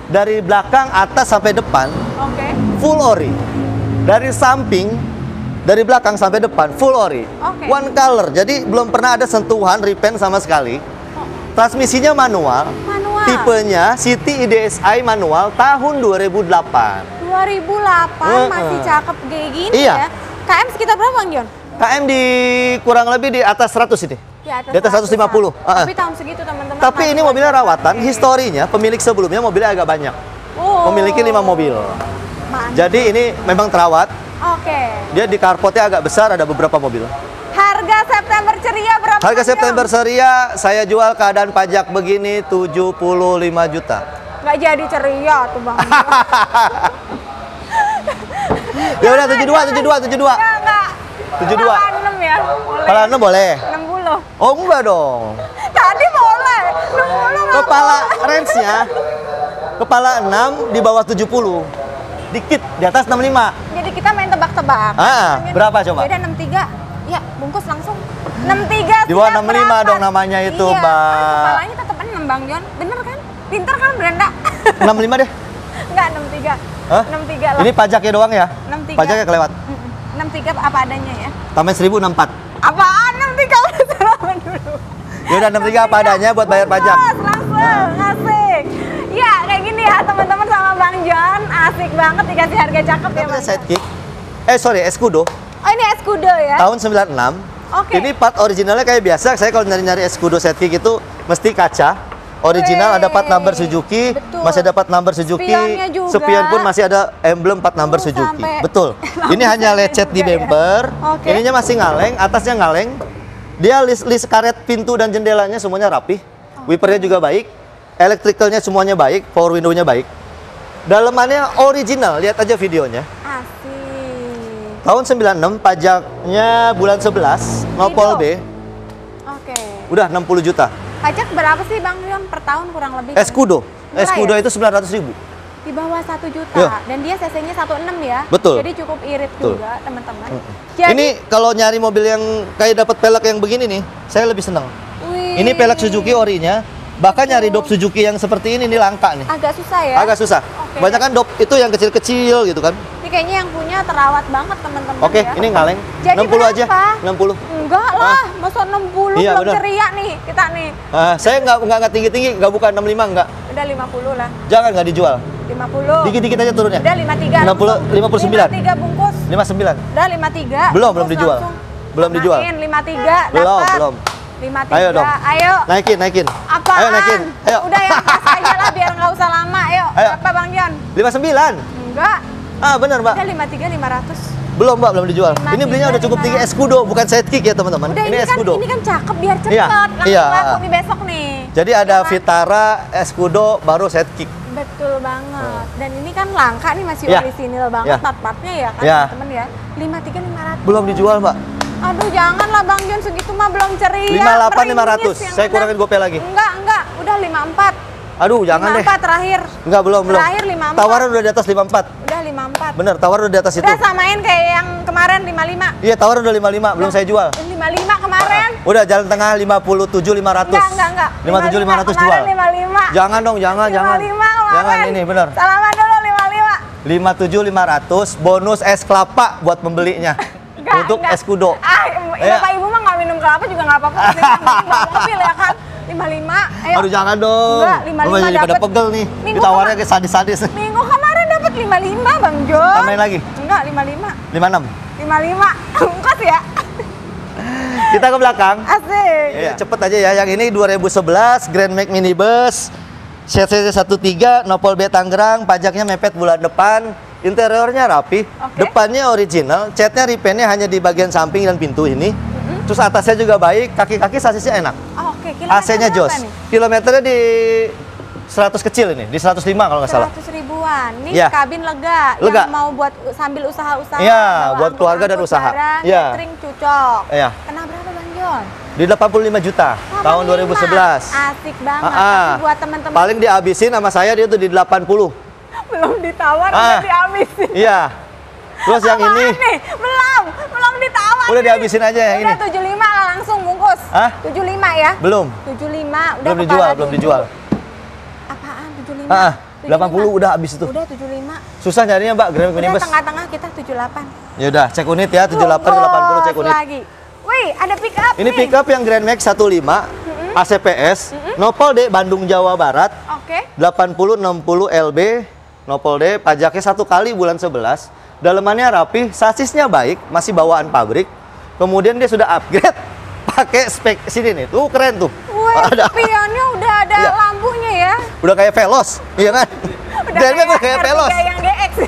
Dari belakang, atas sampai depan Oke. full ori. Dari samping, dari belakang sampai depan full ori. Oke. One color. Jadi belum pernah ada sentuhan repaint sama sekali. Transmisinya manual. Manual. Tipenya City I D S I manual tahun dua ribu delapan. dua ribu delapan Uh-uh. masih cakep kayak gini Iya. ya. K M sekitar berapa Bang John? K M di kurang lebih di atas seratus ini. Di atas, Di atas seratus lima puluh. seratus. Uh-uh. Tapi tahun segitu teman-teman. Tapi masih ini mobilnya banyak rawatan, pakai. historinya pemilik sebelumnya mobilnya agak banyak. Oh. Memiliki lima mobil. Mantap. Jadi ini memang terawat. Oke. Dia di carportnya agak besar, ada beberapa mobil. Harga September ceria berapa? Harga Bang John? September ceria saya jual keadaan pajak begini tujuh puluh lima juta. Nggak jadi ceria tuh Bang John. Ya udah tujuh puluh dua, tujuh puluh dua, tujuh puluh dua. Enggak, enggak. tujuh puluh dua. Kepala enam ya? Boleh. Kepala enam boleh? enam puluh. Oh enggak dong. Tadi boleh. enam puluh nggak Kepala boleh. range-nya kepala enam di bawah tujuh puluh. Dikit di atas enam puluh lima. Jadi kita main tebak-tebak. Ah, Bang John. berapa coba? Beda enam puluh tiga. Ya, bungkus langsung. enam puluh tiga. Di bawah siap enam puluh lima berapa? dong namanya itu, iya. Mbak. Kan kepalanya tetap enam Bang John. Bener kan? Pinter kan Brenda? enam puluh lima deh. Enggak, enam puluh tiga. Hah? enam puluh tiga lah. Ini pajaknya doang ya? enam puluh tiga. Pajaknya kelewat. Mm-mm. enam puluh tiga apa adanya ya? Tambahin seribu enam puluh empat. Apaan enam puluh tiga udah salaman dulu. Ya udah enam puluh tiga apa adanya buat bayar pajak. Bungkus, langsung, asik. Ya, kayak gini ya teman-teman sama Bang John. Asik banget dikasih harga cakep ya Kita punya Bang John. sidekick. Eh sorry, Escudo. Oh ini Escudo ya? Tahun sembilan puluh enam. Oke. Ini part originalnya kayak biasa. Saya kalau nyari-nyari Escudo sidekick itu mesti kaca. Original Wih, ada plat number Suzuki, betul. masih ada plat number Suzuki. Spionnya juga. Spion pun masih ada emblem plat number Oh, Suzuki. sampai Betul. Ini hanya lecet di juga ya. bumper. Oke. Ininya masih ngaleng, atasnya ngaleng. Dia list list karet pintu dan jendelanya semuanya rapi. Wipernya juga baik. Elektrikalnya semuanya baik, power window-nya baik. Dalemannya original, lihat aja videonya. Asik. Tahun sembilan puluh enam, pajaknya bulan sebelas, nopol B, Oke. udah enam puluh juta. Pajak berapa sih Bang John per tahun kurang lebih? Escudo, Murah Escudo ya? itu sembilan ratus ribu. Di bawah satu juta. Ya. Dan dia cc-nya satu enam ya. Betul. Jadi cukup irit Betul. juga teman-teman. Jadi, Ini kalau nyari mobil yang kayak dapat pelek yang begini nih, saya lebih senang. wih, Ini pelek Suzuki orinya, bahkan nyari dop Suzuki yang seperti ini nih langka nih. agak susah ya. Agak susah. Oke. Banyak kan dop itu yang kecil-kecil gitu kan. Ini kayaknya yang punya terawat banget teman-teman Oke, ya. ini ngaleng. Jadi enam puluh aja. berapa? enam puluh. Enggak lah, masa enam puluh Iya, belum benar. ceria nih kita nih. Ah, saya nggak nggak nggak tinggi-tinggi, nggak bukan enam puluh lima enggak. Udah lima puluh lah. Jangan nggak dijual. lima puluh. Dikit-dikit aja turunnya. Udah lima puluh tiga. enam puluh, lima puluh sembilan. lima puluh tiga bungkus. lima puluh sembilan. Udah lima puluh tiga. Belum, bungkus belum dijual. langsung. Belum dijual. Samain, lima puluh tiga Belum, dapat. belum. lima puluh tiga. Ayo dong. Ayo. Naikin, naikin. Apaan? Ayo naikin. Ayo. Udah yang pas aja lah biar nggak usah lama. Ayo. Ayo. Berapa Bang John? lima puluh sembilan. Enggak. Ah, benar, Mbak. Udah lima puluh tiga lima ratus. Belum, Mbak, belum dijual. lima puluh Ini belinya tiga, udah cukup lima tinggi ratus. Escudo, bukan sidekick ya, teman-teman. Udah Ini ini, kan Escudo. ini kan cakep biar cepet. Iya, Langsung iya. laku nih besok nih. Jadi ada Iya kan? Vitara, Escudo, baru sidekick. Betul banget. Dan ini kan langka nih masih Iya. orisinil banget Iya. part-partnya ya kan Iya. teman-teman ya. lima puluh tiga lima ratus. Belum dijual, Mbak. Aduh janganlah Bang John segitu mah belum ceria. lima puluh delapan lima ratus. Meringis yang Saya ada. kurangin gopay lagi. Enggak, enggak. Udah lima puluh empat. Aduh, jangan deh. lima puluh empat terakhir. Enggak, belum, belum. Terakhir lima puluh empat. Tawaran udah di atas lima puluh empat. Udah lima puluh empat. Bener, tawaran udah di atas itu. Udah samain kayak yang kemarin lima puluh lima. Iya, tawaran udah lima puluh lima, belum saya jual. lima puluh lima kemarin. Udah jalan tengah lima puluh tujuh lima ratus. Enggak, enggak, enggak. lima puluh tujuh lima ratus Kemarin jual. lima puluh lima. Jangan dong, jangan, jangan. lima puluh lima kemarin. Jangan ini, bener. Salaman dulu lima puluh lima. lima puluh tujuh lima ratus bonus es kelapa buat pembelinya. Enggak, Untuk enggak. Escudo. Ah, Iya. Bapak Ibu mah nggak minum kelapa juga nggak apa-apa. Penting yang penting bawa mobil ya kan. lima puluh lima. Ayo. Aduh, jangan dong. Enggak, lima puluh lima Lu jadi pada dapet. pegel nih. Minggu Ditawarnya kema- kayak sadis-sadis. Minggu kemarin dapat lima puluh lima, Bang John. Tambahin lagi. Enggak, lima puluh lima. lima puluh enam. lima puluh lima. Ungkos ya. Kita ke belakang. Asik. Iya, cepet aja ya. Yang ini dua ribu sebelas Grand Max Minibus. C C satu tiga, Nopol B Tangerang, pajaknya mepet bulan depan. Interiornya rapi, Oke. depannya original, catnya repaintnya hanya di bagian samping dan pintu ini. Terus atasnya juga baik, kaki-kaki sasisnya enak. Oh, oke, kilometer A C-nya berapa jos. nih? Kilometernya di seratus kecil ini, di seratus lima kalau nggak salah. seratus ribuan. Ini Iya. kabin lega. Lega. Yang mau buat sambil usaha-usaha. Iya, bawa buat keluarga dan angkut usaha. barang, Iya. catering cocok. Iya. Kena berapa Bang John? Di delapan puluh lima juta tahun dua ribu sebelas. Asik banget. Ah, ah. Tapi buat teman-teman Paling dihabisin sama saya dia tuh di delapan puluh. belum ditawar Ah. udah dihabisin. Iya. Terus yang Apaan ini nih? Belum, belum ditawar. udah nih. dihabisin aja yang Udah ini. tujuh puluh lima lah langsung bungkus. Hah? tujuh puluh lima ya? Belum. tujuh puluh lima udah Belum kepala dijual, belum tujuh. dijual. Apaan tujuh puluh lima? Ah, ah. tujuh delapan puluh udah habis itu. Udah tujuh puluh lima. Susah nyarinya, Mbak, Grand Max Udah minibus. tengah-tengah kita tujuh puluh delapan. Ya udah, cek unit ya, tujuh puluh delapan ke delapan puluh cek Bungkus unit. lagi. Wih, ada pick up Ini nih. pick up yang Grand Max satu lima, A C P S, nopol D Bandung Jawa Barat, Oke. delapan puluh enam puluh L B, nopol D, pajaknya satu kali bulan sebelas, dalemannya rapi, sasisnya baik, masih bawaan pabrik. Kemudian dia sudah upgrade pakai spek sini nih. Tuh keren tuh. Wih, Ada. spionnya udah ada Iya. lampunya ya. Udah kayak Veloz, iya kan? Udah Grand Max udah kayak R tiga Veloz. yang G X.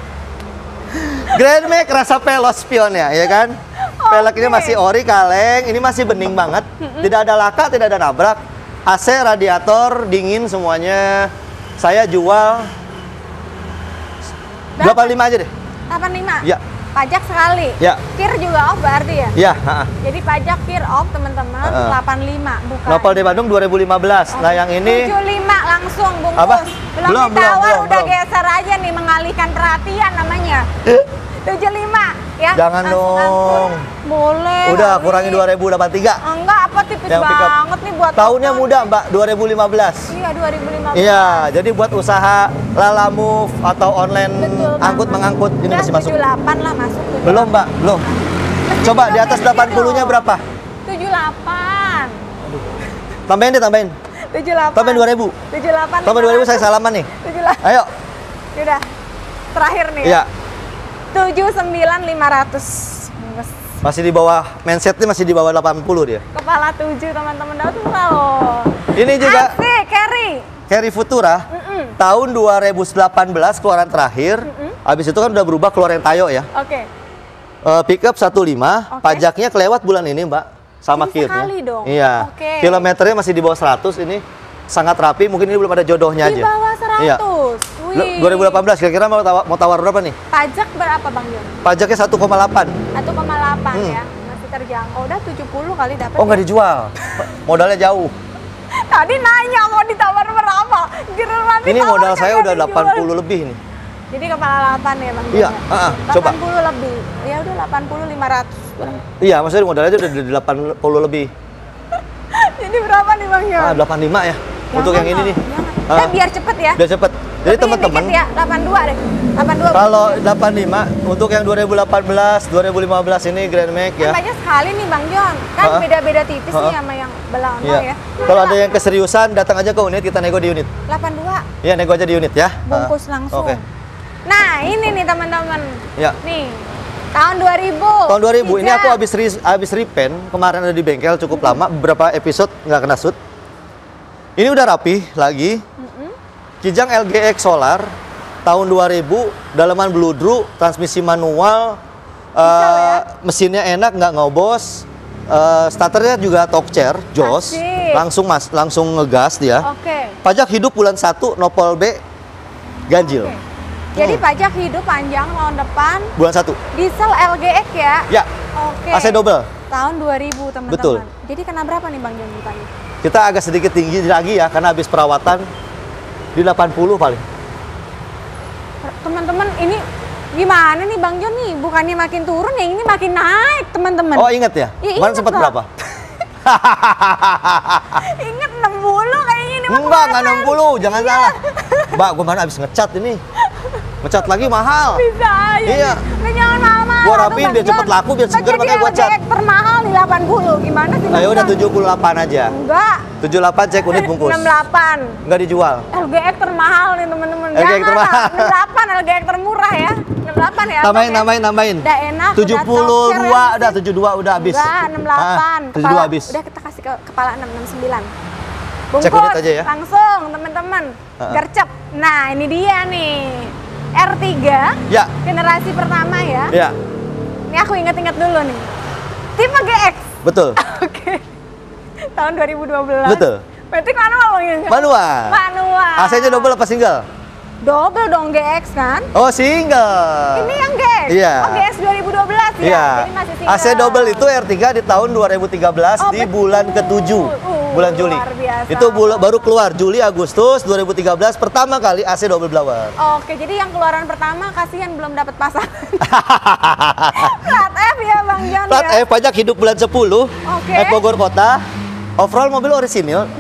Grand Max rasa Veloz spionnya, ya kan? Peleknya Oke. masih ori, kaleng, ini masih bening banget. Tidak ada laka, tidak ada nabrak. A C, radiator, dingin semuanya. Saya jual delapan puluh lima aja deh. delapan puluh lima. Ya. Pajak sekali. Ya. Kir juga off berarti ya? Ya, ha-ha. Jadi pajak kir off teman-teman Heeh. delapan puluh lima bukan. Nopal di Bandung dua ribu lima belas. Nah, yang ini tujuh puluh lima langsung bungkus. Apa? Belum, Belum, belum, ditawar belum, udah belum. geser aja nih mengalihkan perhatian namanya. tujuh puluh lima ya. Jangan Langsung dong. angkut. Boleh. udah kali. kurangi dua ribu delapan puluh tiga. Enggak, apa tipis Yang pick up. banget nih buat Tahunnya apa muda, nih? Mbak, dua ribu lima belas. Iya, dua ribu lima belas. Iya, jadi buat usaha Lala Move atau online Betul angkut banget. mengangkut ini Udah masih masuk. tujuh puluh delapan lah masuk. tujuh puluh Belum, Mbak, belum. Coba di atas delapan puluh-nya berapa? tujuh puluh delapan. Tambahin deh, tambahin. tujuh puluh delapan. Tambahin dua ribu. tujuh puluh delapan. Tambahin dua ribu, saya salaman nih. tujuh puluh delapan. Ayo. Udah. Terakhir nih. Iya, tujuh puluh sembilan lima ratus. masih di bawah mindset nih, masih di bawah delapan puluh dia. Kepala tujuh teman-teman dapat murah loh. Ini juga Asik, carry. Carry Futura Mm-mm. tahun dua ribu delapan belas keluaran terakhir. Habis itu kan udah berubah keluar yang Tayo ya. Oke. Eh, pickup satu lima, Oke. pajaknya kelewat bulan ini, Mbak. Sama Jadi kirnya. sekali dong. Iya. Oke. Kilometernya masih di bawah seratus, ini sangat rapi, mungkin ini belum ada jodohnya Di aja. bawah seratus. Iya. Wih. Lo- dua ribu delapan belas kira-kira mau tawar, mau tawar berapa nih? Pajak berapa Bang Jon? Pajaknya satu koma delapan. satu koma delapan Hmm. ya. Masih terjangkau. Udah tujuh puluh kali dapat. Oh, nggak ya? dijual. Modalnya jauh. Tadi nanya mau ditawar berapa? Giliran Ini ditawar modal kagak saya udah dijual. delapan puluh lebih nih. Jadi kepala delapan ya Bang Jon. Iya, ya? ah, ah, coba. delapan puluh lebih. Ya udah delapan puluh lima ratus. Iya, maksudnya modalnya aja udah delapan puluh lebih. Jadi berapa nih Bang Jon? Ah, delapan puluh lima ya. Untuk yang ini nih. Jangan. Ah. Eh, biar cepet ya. Biar cepet. Jadi Tapi teman-teman, dikit ya, delapan puluh dua deh. delapan puluh dua. kalau delapan puluh lima untuk yang dua ribu delapan belas, dua ribu lima belas ini Grand Max Kan ya. banyak sekali nih Bang Jon. Kan Ha-ha. beda-beda tipis nih Ha-ha. sama yang belakang Iya. ya. Kalau ada yang keseriusan datang aja ke unit, kita nego di unit. delapan puluh dua Iya, nego aja di unit ya. bungkus Ah. langsung. Oke. Nah, ini nih teman-teman. Ya. Nih. Tahun dua ribu. Tahun dua ribu ini aku Kijang. habis re, habis repaint, kemarin ada di bengkel cukup lama, beberapa episode nggak kena shoot. Ini udah rapi lagi. Kijang L G X Solar tahun dua ribu, dalaman bludru, transmisi manual, eh, mesinnya enak, nggak ngobos, eh, starternya juga talk chair, jos, Asik. langsung mas, langsung ngegas dia. Oke. Pajak hidup bulan satu, nopol B, ganjil. Oke. Jadi pajak hidup panjang tahun depan. Bulan satu. Diesel L G X ya. Ya, Oke. A C double. Tahun dua ribu teman-teman. Betul. Jadi kena berapa nih Bang Jon ditanya? Kita agak sedikit tinggi lagi ya, karena habis perawatan di delapan puluh paling. Teman-teman ini gimana nih Bang Jon nih? Bukannya makin turun ya, ini makin naik teman-teman. Oh, ingat ya? Ya, Kemarin ingat sempat lah. berapa? Ingat enam puluh kayaknya ini. mah Enggak, nggak kemarin. enam puluh, jangan salah. Mbak, gue kemarin habis ngecat ini. Ngecat lagi mahal. Bisa aja. Iya. Nah, jangan mahal-mahal. Gua tuh, rapiin Bang biar cepet Jon. laku, biar Kan seger, jadi makanya gua cat. L G X termahal di delapan puluh. Gimana sih? Ayo Bang udah Jon? tujuh puluh delapan aja. Enggak. tujuh puluh delapan cek unit bungkus. enam puluh delapan. Nggak dijual. L G X termahal nih teman-teman. L G X Jangan termahal. lah, enam puluh delapan L G X termurah ya. enam puluh delapan ya. Tambahin, Bang, ya. tambahin, tambahin. Udah enak. tujuh puluh dua udah udah, tujuh puluh dua udah habis. Enggak, enam puluh delapan. Ah, tujuh puluh dua Kepala- habis. Udah kita kasih ke kepala enam enam sembilan. Cek Bungkus unit aja ya. langsung teman-teman. Ha-ha. Gercep. Nah, ini dia nih. R tiga Ya, generasi pertama ya. ya, Ini aku inget-inget dulu nih. Tipe G X. betul. Oke. Tahun dua ribu dua belas. Betul. Berarti manual Bang Jon? Manual. Manual. A C-nya double apa single? Double dong G X kan? Oh, single. Ini yang G X? Iya. Oh G X dua ribu dua belas ya? Iya. Jadi masih single. A C double itu R tiga di tahun dua ribu tiga belas Oh, di betul. bulan ketujuh, Uh, bulan Juli. luar biasa. Itu bula- baru keluar Juli Agustus dua ribu tiga belas pertama kali A C double blower. Oke, jadi yang keluaran pertama kasihan belum dapat pasangan. Plat F ya Bang Jon Plat ya? F pajak hidup bulan sepuluh. Oke. F Bogor Kota. Overall mobil orisinil. Mm-mm.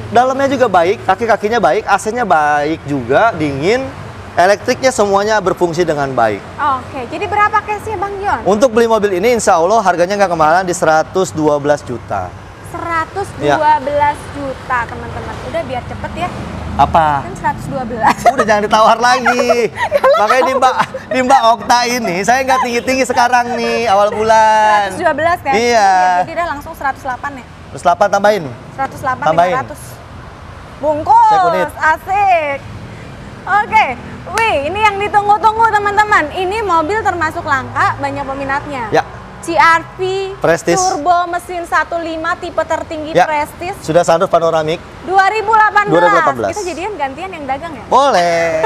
Dalamnya juga baik, kaki-kakinya baik, A C-nya baik juga, dingin. Elektriknya semuanya berfungsi dengan baik. Oke, jadi berapa cashnya Bang Jon? Untuk beli mobil ini insya Allah harganya nggak kemahalan di seratus dua belas juta. seratus dua belas juta teman-teman. Udah biar cepet ya. Apa? Kan seratus dua belas. Udah jangan ditawar lagi. Makanya di Mbak di Mbak Okta ini saya nggak tinggi-tinggi sekarang nih awal bulan. seratus dua belas kan? Iya. Jadi udah langsung seratus delapan ya. Terus delapan tambahin. seratus delapan Tambahin. lima ratus. Bungkus. Cek unit. Asik. Oke. Wih, ini yang ditunggu-tunggu teman-teman. Ini mobil termasuk langka, banyak peminatnya. Ya. C R V Prestige. turbo mesin satu koma lima tipe tertinggi Ya. Prestige Sudah sunroof panoramik. dua ribu delapan belas. dua ribu delapan belas. Kita jadian gantian yang dagang ya? Boleh.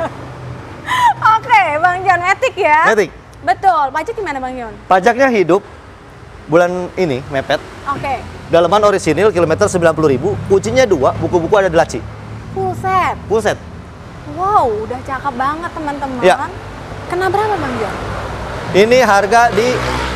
Oke, Bang Jon, Matic ya? Matic. Betul. Pajak gimana Bang Jon? Pajaknya hidup bulan ini mepet. Oke. Dalaman orisinil kilometer sembilan puluh ribu. Kuncinya dua, buku-buku ada di laci. Full set. Full set. Wow, udah cakep banget teman-teman. Ya. Kena berapa Bang Jon? Ini harga di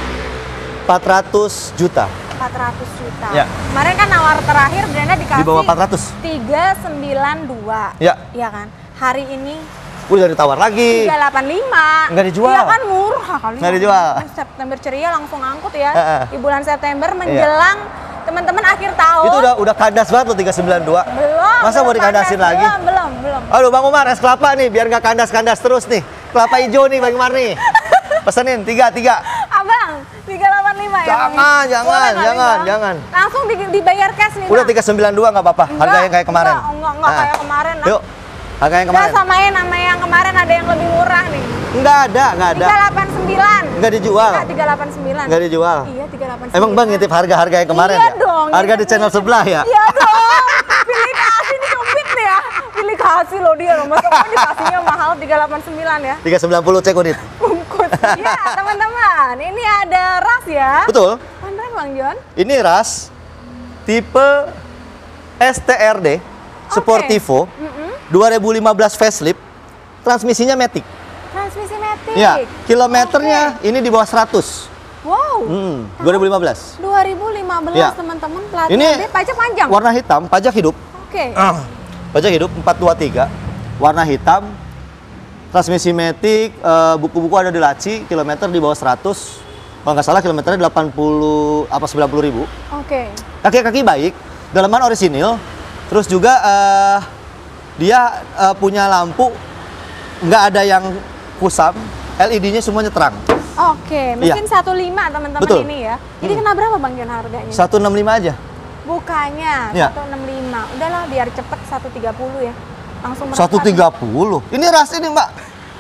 empat ratus juta. empat ratus juta. Ya. Kemarin kan nawar terakhir Brenda dikasih Di bawah empat ratus. tiga sembilan dua. Ya. Iya kan? Hari ini Udah ditawar lagi. tiga delapan lima. Nggak dijual. Iya kan murah kali. Nggak dijual. September ceria langsung angkut ya. Heeh. Di bulan September menjelang teman-teman akhir tahun. Itu udah udah kandas banget loh tiga sembilan dua. belum. Masa mau belum dikandasin panas. lagi? Belum, belum, belum. Aduh Bang Umar, es kelapa nih biar nggak kandas-kandas terus nih. Kelapa hijau nih Bang Umar nih. Pesenin tiga tiga. Abang, tiga delapan lima ya. Jangan, Bang? jangan, Boleh nggak, jangan, Bang? jangan. Langsung di- dibayar cash nih, Udah Bang. tiga sembilan dua nggak apa-apa. Harga Enggak, yang kayak kemarin. Enggak, enggak, enggak Ah. kayak kemarin. ah. Yuk. Harga yang Udah kemarin. samain sama yang kemarin ada yang lebih murah nih. Enggak ada, enggak ada. tiga delapan sembilan. Enggak dijual. Enggak, tiga delapan sembilan. Enggak dijual. Iya, tiga delapan sembilan. Emang Bang ngintip harga-harga yang kemarin Iya ya? dong, Harga di ngintip. channel sebelah ya? Iya dong. Pilih kasih nih kebit nih ya. Pilih kasih loh dia loh. Masa kan dikasihnya mahal tiga delapan sembilan ya. tiga sembilan nol cek unit. Bungkus. Iya, teman-teman. Ini ada ras ya. Betul. Mana Bang Jon? Ini ras tipe S T R D Sportivo Mm-mm. dua ribu lima belas facelift. Transmisinya Matic. Transmisi Matic. Ya, kilometernya ini di bawah seratus. Wow. Hmm, dua ribu lima belas. dua ribu lima belas Ya. teman-teman. Plat Ini Ini pajak panjang. Warna hitam, pajak hidup. Oke. Ah, pajak hidup empat dua tiga. Warna hitam. Transmisi Matic, eh, buku-buku ada di laci, kilometer di bawah seratus. Kalau nggak salah kilometernya delapan puluh apa sembilan puluh ribu. Oke. Kaki-kaki baik, dalaman orisinil. Terus juga eh, dia eh, punya lampu nggak ada yang kusam, L E D-nya semuanya terang. Oke, mesin satu koma lima teman-teman Betul. ini ya. Jadi Hmm. kena berapa Bang Jon harganya? seratus enam puluh lima aja. Bukannya Ya. seratus enam puluh lima. Udahlah biar cepet seratus tiga puluh ya. Langsung merata seratus tiga puluh. Ini ras ini, Mbak.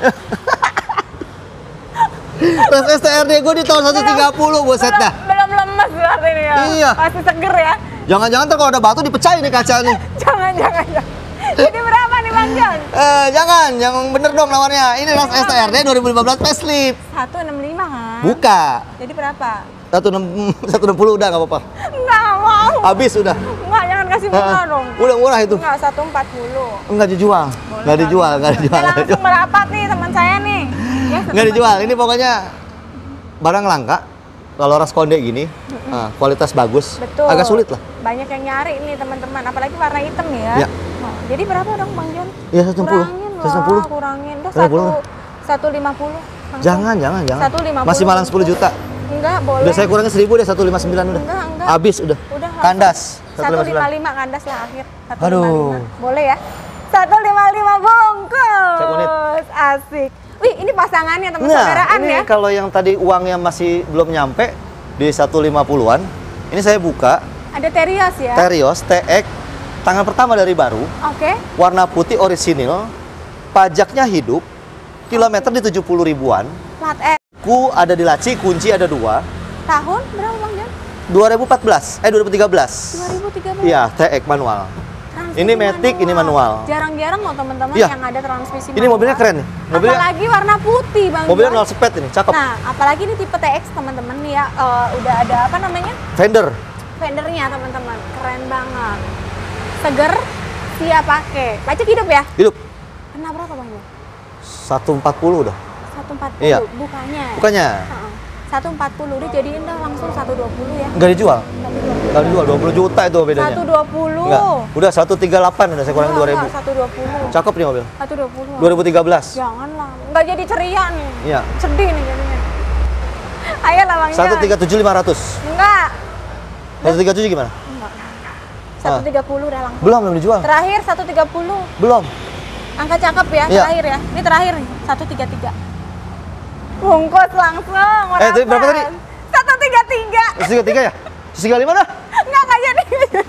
Ras S T R D gue di tahun seratus tiga puluh, buset dah. Belum lemes berarti ini ya. Iya. Masih seger ya. Jangan-jangan ntar kalau ada batu dipecahin nih kaca nih. Jangan, jangan, jangan. Jadi berapa nih Bang Jon? Eh, jangan, yang bener dong lawannya. Ini ras S T R D dua ribu lima belas facelift. seratus enam puluh lima kan? Buka. Jadi berapa? seratus enam puluh udah nggak apa-apa. Enggak mau. Habis udah. Enggak, jangan kasih murah Ah, dong. udah murah itu. Enggak, seratus empat puluh. Enggak dijual. Enggak dijual, enggak dijual. Saya nggak langsung dijual. merapat nih teman saya nih. Ya, Nggak dijual. Ini pokoknya barang langka. Kalau ras konde gini, ah, kualitas bagus. Betul. Agak sulit lah. Banyak yang nyari nih teman-teman, apalagi warna hitam ya. Ya. Nah, jadi berapa dong Bang Jon? Iya, seratus enam puluh. Kurangin seratus enam puluh. lah, kurangin. Udah seratus enam puluh. satu satu lima puluh. Jangan, jangan, jangan. seratus lima puluh. Masih malang sepuluh juta. Enggak, boleh. Udah saya kurangin seribu deh, seratus lima puluh sembilan udah. Enggak, enggak. Habis udah. Udah langsung. Kandas. seratus lima puluh lima kandas lah akhir. seratus lima puluh lima. Aduh. Boleh ya? seratus lima puluh lima bungkus. Cek unit. Asik. Wih, ini pasangannya teman Nah, saudaraan ini ya. kalau yang tadi uangnya masih belum nyampe di seratus lima puluhan, ini saya buka Ada Terios ya. Terios T X tangan pertama dari baru, Oke. warna putih orisinil, pajaknya hidup, kilometer di tujuh puluh ribuan, Plat E. ku ada di laci, kunci ada dua, Tahun berapa Bang Jon? dua ribu empat belas, eh dua ribu tiga belas. dua ribu tiga belas. Iya, T X manual. Transmisi Ini Matic, ini manual. Jarang-jarang loh teman-teman Iya. yang ada transmisi Ini mobilnya keren nih. Mobilnya Apalagi warna putih Bang mobilnya Jon. nol speed ini, cakep. Nah, apalagi ini tipe T X teman-teman nih ya. eh, udah ada apa namanya? Fender. Fendernya teman-teman. Keren banget. Seger, siap pakai. Pajak hidup ya? Hidup Kena berapa Bang Jon? seratus empat puluh udah. seratus empat puluh Iya. bukannya. Bukannya Heeh. seratus empat puluh udah jadiin dah langsung seratus dua puluh ya. nggak dijual. Nggak dijual. kali jual, dua puluh juta itu bedanya. seratus dua puluh. Enggak, udah seratus tiga puluh delapan udah saya kurangin dua ribu. seratus dua puluh. Cakep nih mobil. seratus dua puluh. dua ribu tiga belas. Janganlah, nggak jadi ceria nih. Iya. Sedih nih jadinya. Ayo lah Bang Jon. seratus tiga puluh tujuh lima ratus. Enggak. seratus tiga puluh tujuh gimana? Enggak. seratus tiga puluh udah langsung. Belum, belum dijual. Terakhir seratus tiga puluh. Belum. Angka cakep ya, Iya. terakhir ya. Ini terakhir nih, seratus tiga puluh tiga. Bungkus langsung. Eh, tadi berapa tadi? seratus tiga puluh tiga. seratus tiga puluh tiga ya? seratus tiga puluh lima dah? Enggak, enggak jadi.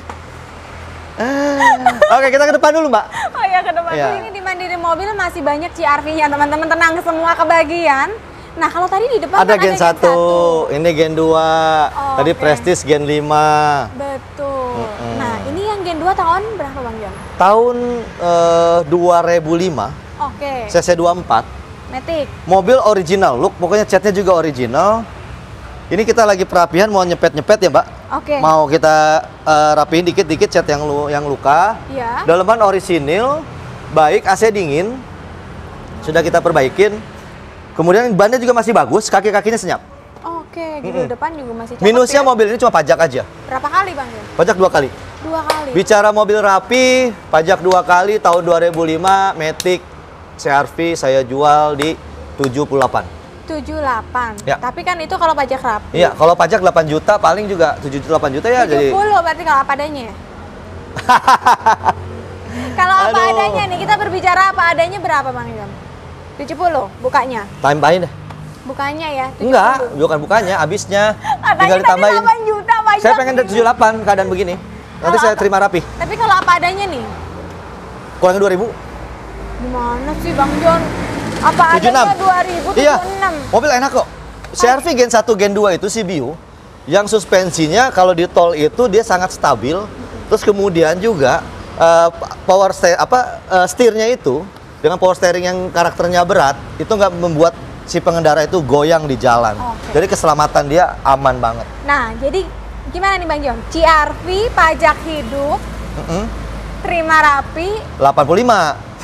Oke, kita ke depan dulu, Mbak. Oh iya, ke depan. Iya. Ini di Mandiri Mobil masih banyak C R V-nya, teman-teman. Tenang, semua kebagian. Nah, kalau tadi di depan Ada kan Gen satu, ini Gen dua, Oh, tadi oke. Prestige Gen lima. Betul. Mm-mm. Nah, ini yang Gen dua tahun berapa Bang Jon? Tahun eh, dua ribu lima, Oke. C C dua puluh empat. Matic. Mobil original look, pokoknya catnya juga original. Ini kita lagi perapian mau nyepet-nyepet ya, Mbak. Oke. Mau kita eh, rapiin dikit-dikit cat yang lu yang luka. Iya. Daleman orisinil, baik, A C dingin. Sudah kita perbaikin. Kemudian bannya juga masih bagus, kaki-kakinya senyap. Oke, grill Mm-mm. depan juga masih cakep. Minusnya ya? mobil ini cuma pajak aja. Berapa kali Bang Jon? Pajak dua kali. Dua kali. Bicara mobil rapi, pajak dua kali tahun dua ribu lima, Matic C R V saya jual di tujuh puluh delapan. tujuh puluh delapan. Ya. Tapi kan itu kalau pajak rapi. Iya, kalau pajak delapan juta paling juga tujuh puluh delapan juta ya jadi. tujuh puluh berarti kalau apa adanya ya? Kalau apa Aduh. adanya nih, kita berbicara apa adanya berapa Bang Jon? tujuh puluh bukanya. Tambahin deh. Bukanya ya, tujuh puluh. Enggak, bukan bukannya, habisnya Katanya tinggal tadi ditambahin. delapan juta pajak. Saya pengen tujuh puluh delapan keadaan begini. Nanti Kalau saya apa- terima rapi. Tapi kalau apa adanya nih? Kurangin dua ribu. Gimana sih Bang Jon? Apa tujuh puluh enam. adanya dua ribu tujuh Iya. puluh enam? Mobil enak kok. C R V Gen satu Gen dua itu C B U yang suspensinya kalau di tol itu dia sangat stabil. Terus kemudian juga eh, power steer apa eh, setirnya itu dengan power steering yang karakternya berat itu nggak membuat si pengendara itu goyang di jalan. Oke. Jadi keselamatan dia aman banget. Nah, jadi gimana nih Bang Jon? C R V pajak hidup, Mm-mm. terima rapi, delapan puluh lima.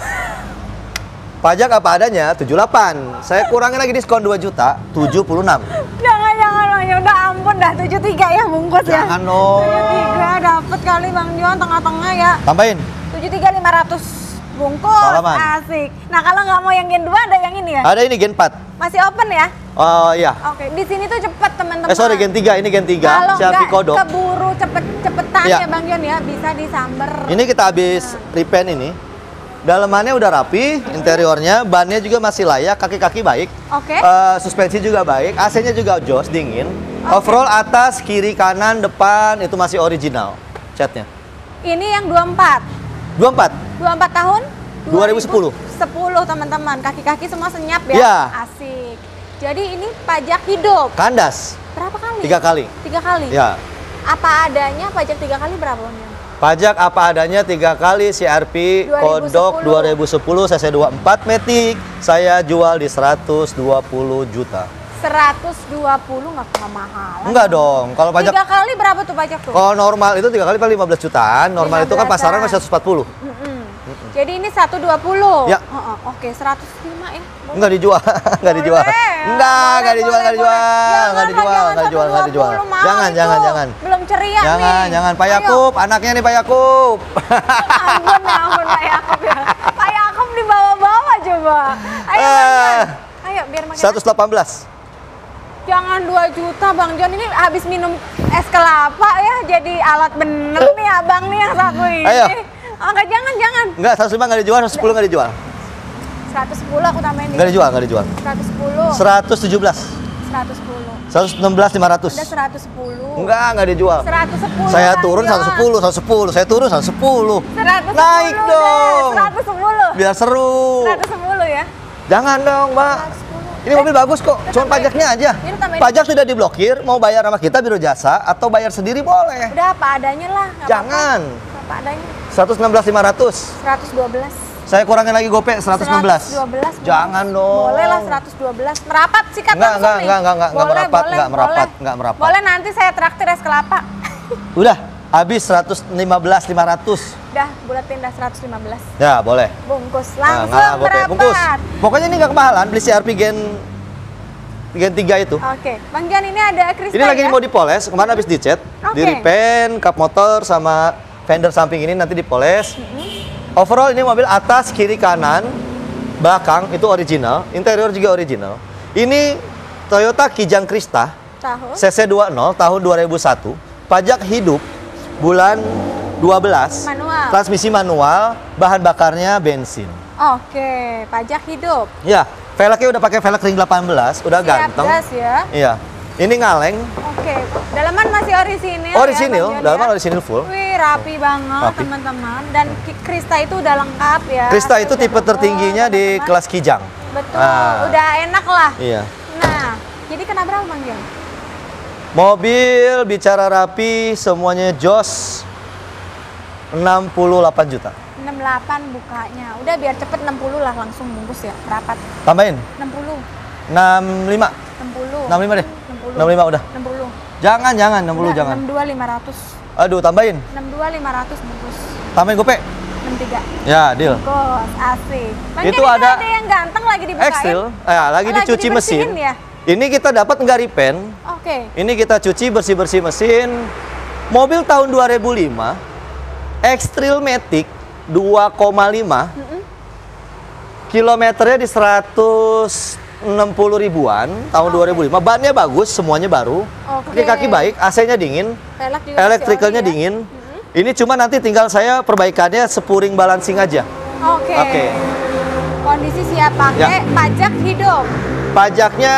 Pajak apa adanya tujuh puluh delapan. Saya kurangin lagi diskon dua juta, tujuh puluh enam. jangan jangan Bang Jon, udah ampun dah tujuh puluh tiga ya bungkus ya. Jangan dong. tujuh puluh tiga dapat kali Bang Jon tengah-tengah ya. Tambahin. tujuh puluh tiga lima ratus bungkus. Salaman. Asik. Nah, kalau nggak mau yang Gen dua ada yang ini ya? Ada ini Gen empat. Masih open ya? Oh iya. Oke, di sini tuh cepet teman-teman. Eh sorry Gen tiga, ini Gen tiga. Kalau C R V nggak kodok. keburu cepet-cepetan Iya. ya Bang Jon ya, bisa disamber. Ini kita habis repaint ini. Dalemannya udah rapi, interiornya, bannya juga masih layak, kaki-kaki baik. Oke. Eh, suspensi juga baik, A C-nya juga jos, dingin. Oke. Overall atas, kiri, kanan, depan itu masih original catnya. Ini yang dua puluh empat. dua puluh empat. dua puluh empat tahun? dua ribu sepuluh. sepuluh teman-teman, kaki-kaki semua senyap ya. Iya. Asik. Jadi ini pajak hidup. Kandas, Berapa kali? tiga kali. Tiga kali? Ya. Apa adanya pajak tiga kali berapa Bang Jon? Pajak apa adanya tiga kali, C R V dua ribu sepuluh. kodok dua ribu sepuluh, C C dua puluh empat Matic. Saya jual di seratus dua puluh juta. seratus dua puluh nggak mahal. Enggak dong, kalau pajak Tiga kali berapa tuh pajak tuh? kalau normal itu tiga kali paling lima belas jutaan. Normal itu kan lima belasan. pasaran masih seratus empat puluh. Mm-mm. Jadi ini seratus dua puluh. Ya. Heeh, oke, seratus lima ya. Boleh. Enggak dijual, enggak dijual. Boleh. Enggak, enggak Boleh, dijual, enggak boleh, dijual. boleh. Enggak dijual, Jangan, enggak dijual, enggak dijual. seratus dua puluh, mahal Jangan, itu. jangan, jangan. Belum ceria nih. Jangan, jangan Pak Ayo. Yakub, anaknya nih Pak Yakub. Ampun, ya ampun Pak Yakub ya. Pak Yakub dibawa-bawa coba. Ayo, Bang Eh. Jon. Ayo biar makin. seratus delapan belas. Jangan dua juta Bang Jon, ini habis minum es kelapa ya, jadi alat bener nih abang nih yang satu ini. Ayo. Enggak, jangan, jangan. Enggak, seratus lima enggak dijual, seratus sepuluh enggak dijual. seratus sepuluh aku tambahin Enggak dijual, enggak dijual. seratus sepuluh. seratus tujuh belas. seratus sepuluh. seratus enam belas lima ratus. Ada seratus sepuluh. Enggak, enggak dijual. seratus sepuluh. Saya Bang turun Jon. seratus sepuluh, seratus sepuluh. Saya turun seratus sepuluh. seratus sepuluh Naik deh, dong. seratus sepuluh. Biar seru. seratus sepuluh ya. Jangan dong, Mbak. seratus sepuluh. Ini mobil bagus kok, cuma pajaknya aja. Ini tambahin. Pajak sudah diblokir, mau bayar sama kita biro jasa atau bayar sendiri boleh. Udah apa adanya lah. nggak Jangan. apa-apa. Apa adanya. seratus enam belas lima ratus. seratus dua belas. Saya kurangin lagi gopek seratus enam belas. seratus dua belas. Jangan dong. Boleh lah seratus dua belas. Merapat sikat Enggak, langsung enggak, nih. enggak, enggak, enggak, enggak Boleh, merapat, boleh, enggak merapat, boleh. enggak merapat. Boleh, nanti saya traktir es kelapa. Udah, habis seratus lima belas lima ratus. Udah, buletin dah seratus lima belas. Ya, boleh. Bungkus Nah, langsung nggak gopek, bungkus. merapat. Pokoknya ini nggak kemahalan, beli C R V Gen Gen tiga itu. Oke, Bang Jan ini ada kristal. Ini lagi ya? mau dipoles, kemarin habis dicat, Oke. di repaint, kap motor sama fender samping ini nanti dipoles. Mm-hmm. Overall ini mobil atas, kiri, kanan, belakang itu original, interior juga original. Ini Toyota Kijang Krista Tahun. C C dua puluh tahun dua ribu satu, pajak hidup bulan dua belas. Manual. Transmisi manual, bahan bakarnya bensin. Oke, pajak hidup. Ya, velgnya udah pakai velg ring delapan belas, udah Siap ganteng. gas ya. Iya. Ini ngaleng. Oke, dalaman masih orisinil. Orisinil, ya, Bang Jon, dalaman ya? orisinil full. Wih, rapi banget Rapi. teman-teman. Dan Ki- Krista itu udah lengkap ya. Krista itu Udah tipe bagus, tertingginya di teman-teman. kelas Kijang. Betul, Ah. udah enak lah. Iya. Nah, jadi kena berapa Bang Jon? Mobil bicara rapi, semuanya jos enam puluh delapan juta. enam puluh delapan bukanya. Udah biar cepet enam puluh lah langsung bungkus ya. Rapat. Tambahin enam puluh. enam puluh lima. enam puluh. enam puluh lima deh. enam puluh. enam puluh lima udah. enam puluh. Jangan, jangan enam puluh jangan. enam puluh dua lima ratus. Aduh, tambahin. enam puluh dua lima ratus bungkus. Tambahin gope. enam puluh tiga. Ya, deal. Bungkus, asik. Bang Itu Jon, ini ada- ada yang ganteng lagi dibukain. Extril, eh, lagi Oh, dicuci dibersihin mesin. ya? Ini kita dapat nggak repaint. Oke. Ini kita cuci bersih-bersih mesin. Mobil tahun dua ribu lima, Extril Matic dua koma lima. Mm-mm. Kilometernya di seratus enam puluh ribuan tahun Oke. dua ribu lima. Bannya bagus, semuanya baru. Oke. Kaki-kaki baik, A C-nya dingin, Pelek juga elektrikalnya masih ori ya? dingin. Ini cuma nanti tinggal saya perbaikannya sepuring balancing aja. Oke. Oke. Kondisi siap pakai, Ya. pajak hidup. Pajaknya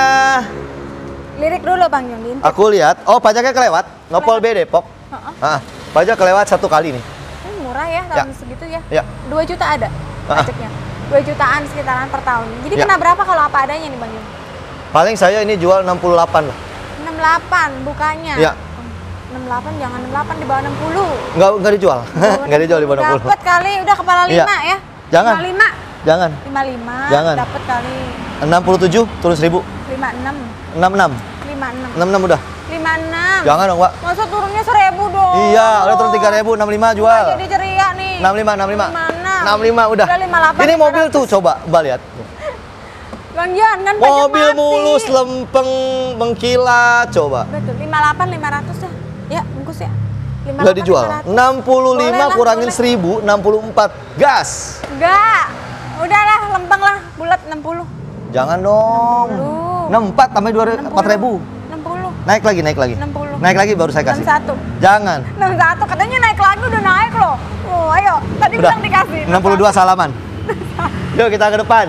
Lirik dulu Bang Jon, diintip. aku lihat, oh pajaknya kelewat, Nopol B Depok. Heeh. Ah, pajak kelewat satu kali nih. Hmm, murah ya tahun segitu ya. Ya. dua juta ada Ah. pajaknya. dua jutaan sekitaran per tahun. Jadi Ya. kena berapa kalau apa adanya nih Bang Jon? Paling saya ini jual enam puluh delapan lah. enam puluh delapan bukanya. Ya. enam puluh delapan jangan enam puluh delapan di bawah enam puluh. Nggak, nggak dijual. Nggak dijual di bawah enam puluh. Dapat kali udah kepala Iya. lima ya. Jangan. lima puluh lima. Jangan. lima puluh lima. Jangan. Dapat kali enam puluh tujuh turun seribu. lima puluh enam. enam puluh enam. lima puluh enam. enam puluh enam udah. lima puluh enam. Jangan dong, Pak. Masa turunnya seribu dong? Iya, udah turun tiga ribu, enam puluh lima jual. Jadi ceria nih. enam puluh lima, enam puluh lima. lima puluh enam. enam puluh lima udah. Udah lima puluh delapan. Ini mobil tuh coba Mbak lihat. Bang Jon kan pajak Mobil mati. mulus, lempeng, mengkilat, coba. Betul, lima puluh delapan lima ratus ya. Ya, bungkus ya. lima puluh delapan, Nggak dijual. lima ratus. enam puluh lima Boleh lah, kurangin boleh. seribu, enam puluh empat. Gas. Enggak. Udahlah, lempeng lah, bulat enam puluh. Jangan dong. enam puluh. enam puluh empat tambah dua empat ribu. enam puluh. Naik lagi, naik lagi. enam puluh. Naik lagi baru saya kasih. enam puluh satu. Jangan. enam puluh satu katanya naik lagi udah naik loh. Oh, ayo. Tadi Udah. bilang dikasih. enam puluh dua salaman. Yuk kita ke depan.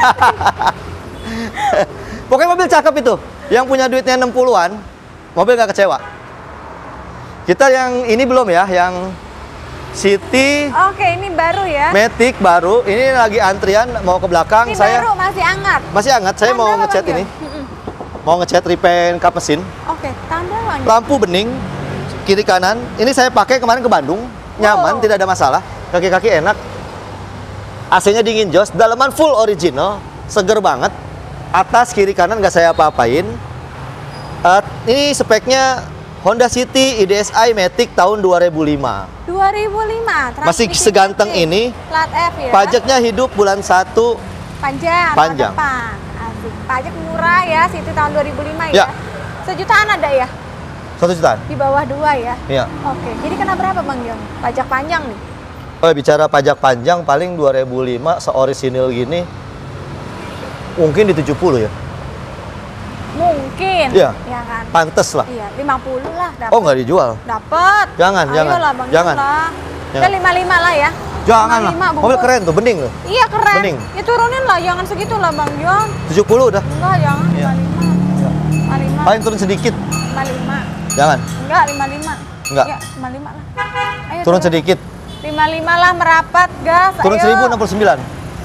Pokoknya mobil cakep itu. Yang punya duitnya enam puluhan, mobil nggak kecewa. Kita yang ini belum ya, yang City Oke, ini baru ya. Matic baru. Ini lagi antrian mau ke belakang. Ini Saya baru masih hangat. masih hangat. Saya Tahun mau berapa, ngecat Bang ini. Jon? Mm-mm. Mau ngecat repaint kap mesin. Oke, tahun berapa? Bang Jon? Lampu bening kiri kanan. Ini saya pakai kemarin ke Bandung. Nyaman, Wow. tidak ada masalah. Kaki-kaki enak. A C-nya dingin jos. Dalaman full original, seger banget. Atas kiri kanan nggak saya apa-apain. Eh, ini speknya Honda City I D S I Matic tahun dua ribu lima. dua ribu lima. Masih transmisi seganteng Matic. ini. Plat F ya. Pajaknya hidup bulan satu. panjang. Panjang. tahun depan. Asik. Pajak murah ya, City tahun dua ribu lima Ya. ya. Sejutaan ada ya? Satu jutaan. Di bawah dua ya. Iya. Oke, jadi kena berapa Bang Jon? Pajak panjang nih. Oh, bicara pajak panjang paling dua ribu lima seorisinil gini mungkin di tujuh puluh ya. Mungkin. Iya. Ya kan? Pantes lah. Iya, lima puluh lah dapat. Oh, nggak dijual. Dapat. Jangan, Ayo jangan. lah Bang Jangan. Jon lah. Jangan. Kita lima puluh lima lah ya. Jangan lah. lima puluh lima Mobil bungkus. keren tuh, bening loh. Iya keren. Bening. Ya turunin lah, jangan segitu lah Bang Jon. tujuh puluh udah. Enggak, jangan Iya. lima puluh lima. lima puluh lima. Paling turun sedikit. lima puluh lima. Jangan. Enggak, lima puluh lima. Enggak. Ya, lima puluh lima lah. Ayo Turun sedikit. lima puluh lima lah merapat, gas. Turun ayo. seribu enam puluh sembilan.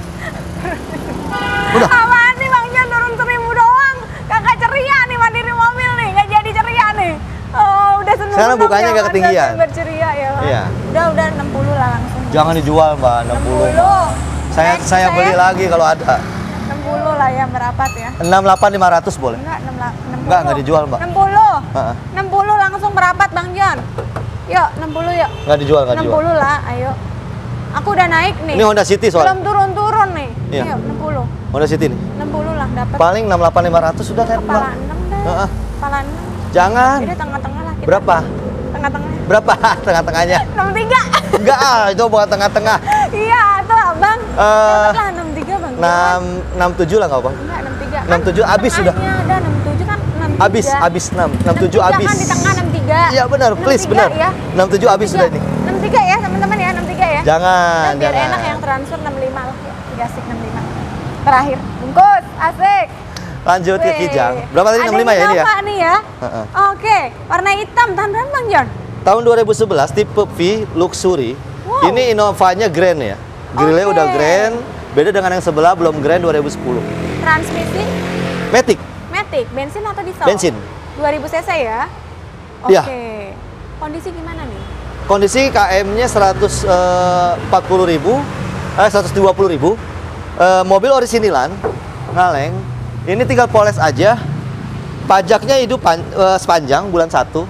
Udah. Apaan nih Bang Jon turun seribu doang? Kagak ceria nih mandiri mobil nih, nggak jadi ceria nih. Oh, udah seneng. Sekarang bukanya nggak ketinggian. Berceria ya kan? Iya. Udah, udah enam puluh lah langsung. Jangan dijual, Mbak, enam puluh. enam puluh. Saya Next, saya beli lagi kalau ada. enam puluh lah ya merapat ya. enam puluh delapan lima ratus boleh. Enggak, enam puluh. Enggak, enggak dijual, Mbak. enam puluh. Heeh. enam puluh langsung merapat Bang Jon. Yuk, enam puluh yuk. Enggak dijual, enggak enam dijual. puluh lah, ayo. Aku udah naik nih. Ini Honda City soalnya. Belum turun-turun nih. Iya. Ayo, enam puluh. Honda City nih. enam puluh lah dapat. Paling enam puluh delapan lima ratus sudah kan? Kepala enam deh. Heeh. Kepala enam. Jangan. Jadi tengah-tengah lah kita. Berapa? Tengah-tengah. Berapa tengah-tengahnya? enam puluh tiga. Enggak ah, itu bukan tengah-tengah. Iya, tuh Abang. Eh, Dapatlah enam puluh tiga, Bang. enam enam tujuh lah enggak apa? Enggak, enam puluh tiga. enam puluh tujuh habis sudah. Tengahnya ada enam puluh tujuh kan enam puluh tiga. Habis, habis enam, enam puluh tujuh habis. Kan di tengah enam puluh tiga. Iya benar, please benar. Ya. enam puluh tujuh habis sudah ini. enam puluh tiga ya, teman-teman ya, enam puluh tiga ya. Jangan, Dan biar jangan. enak yang transfer enam puluh lima lah ya. Tiga asik enam puluh lima. Terakhir, bungkus, asik. Lanjut ke Wih. Kijang. Berapa tadi enam puluh lima ya ini ya? Ada nih ya. Heeh. Oke, warna hitam, tahun berapa Bang John? Tahun dua ribu sebelas tipe V Luxury. Wow. Ini Innovanya Grand ya. Grillnya Oke. udah Grand. Beda dengan yang sebelah belum Grand dua ribu sepuluh. Transmisi Matic, Matic, bensin atau diesel? bensin. dua ribu cc ya? Oke. Iya. Kondisi gimana nih? Kondisi K M-nya seratus empat puluh ribu, eh seratus dua puluh ribu. Eh, mobil orisinilan, ngaleng. Ini tinggal poles aja. Pajaknya hidup pan, eh, sepanjang bulan satu.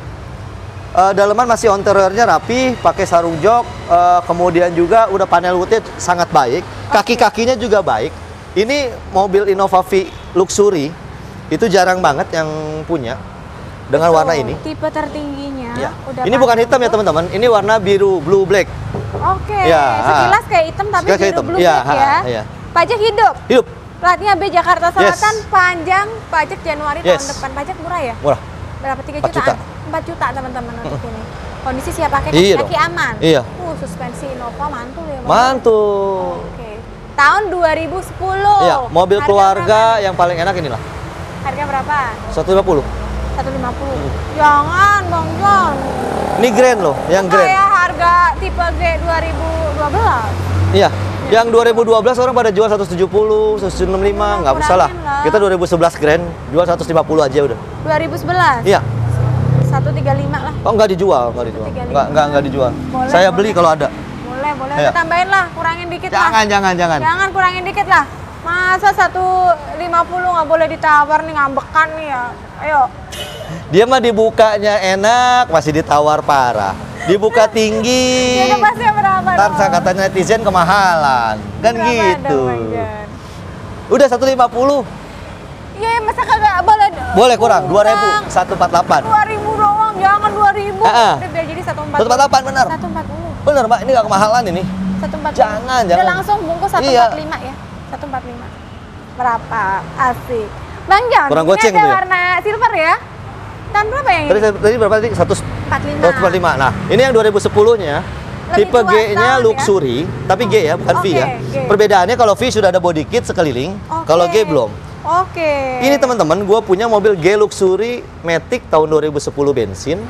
Eh, daleman masih interiornya rapi, pakai sarung jok. Eh, kemudian juga udah panel woodnya sangat baik. Kaki-kakinya juga baik. Ini mobil Innova V Luxury itu jarang banget yang punya dengan Betul, warna ini. Tipe tertingginya Ya. udah Ini bukan pasang hitam ya tuh. teman-teman. Ini warna biru blue black. Oke, Ya, sekilas kayak hitam tapi Sekilas kayak biru hitam. blue Iya, black ha, ya. iya. Pajak hidup. Hidup, Platnya B Jakarta Selatan, Yes. panjang, pajak Januari Yes. tahun depan. Pajak murah ya? murah. Berapa? tiga empat juta. jutaan? empat juta teman-teman untuk ini. Kondisi siap pakai, Iya kaki dong. aman. Iya. Uh, suspensi Innova mantul ya Bang. Mantul. Oke. Tahun dua ribu sepuluh. Iya, mobil Harga keluarga berapa? yang paling enak inilah. Harga berapa? seratus lima puluh. seratus lima puluh. Jangan Bang John. Ini Grand loh, yang Grand. Kayak harga tipe G dua ribu dua belas. Iya. Yang dua ribu dua belas orang pada jual seratus tujuh puluh, seratus enam puluh lima, nggak usah lah. kurangin lah. Kita dua ribu sebelas Grand, jual seratus lima puluh aja udah. dua ribu sebelas. Iya. seratus tiga puluh lima lah. Oh, nggak dijual, nggak dijual. tiga puluh lima. Nggak, nggak, nggak dijual. Boleh, Saya boleh. beli kalau ada. Boleh, boleh. Ayo. Tambahin lah, kurangin dikit lah. Jangan, jangan, jangan. Jangan kurangin dikit lah. Masa seratus lima puluh nggak boleh ditawar nih, ngambekan nih ya. Ayo. Dia mah dibukanya enak, masih ditawar parah. Dibuka tinggi. Jadi pasti berapa Ntar dong? kata netizen kemahalan. Kan Berapa gitu. dong, Bang John? Udah seratus lima puluh. Iya, masa kagak boleh? Boleh kurang, dua ribu, seratus empat puluh delapan. dua ribu doang, jangan dua ribu. Ah, ah. Udah biar jadi seratus empat seratus empat puluh delapan benar. seratus empat puluh. Bener, Mbak, ini gak kemahalan ini. seratus empat puluh. Jangan, Udah jangan. langsung bungkus seratus Iya. empat puluh lima ya. seratus empat puluh lima. Berapa? Asik. Bang John, Kurang ini goceng ada tuh ya? warna silver ya. Tahun berapa yang Tadi, ini? tadi berapa tadi? seratus empat puluh lima. empat puluh lima. Nah, ini yang dua ribu sepuluh-nya. Lebih Tipe tua G-nya setahun Luxury, tapi G ya, bukan V Oke, ya. G. Perbedaannya kalau V sudah ada body kit sekeliling, Oke. kalau G belum. Oke. Ini teman-teman, gue punya mobil G Luxury Matic tahun dua ribu sepuluh bensin.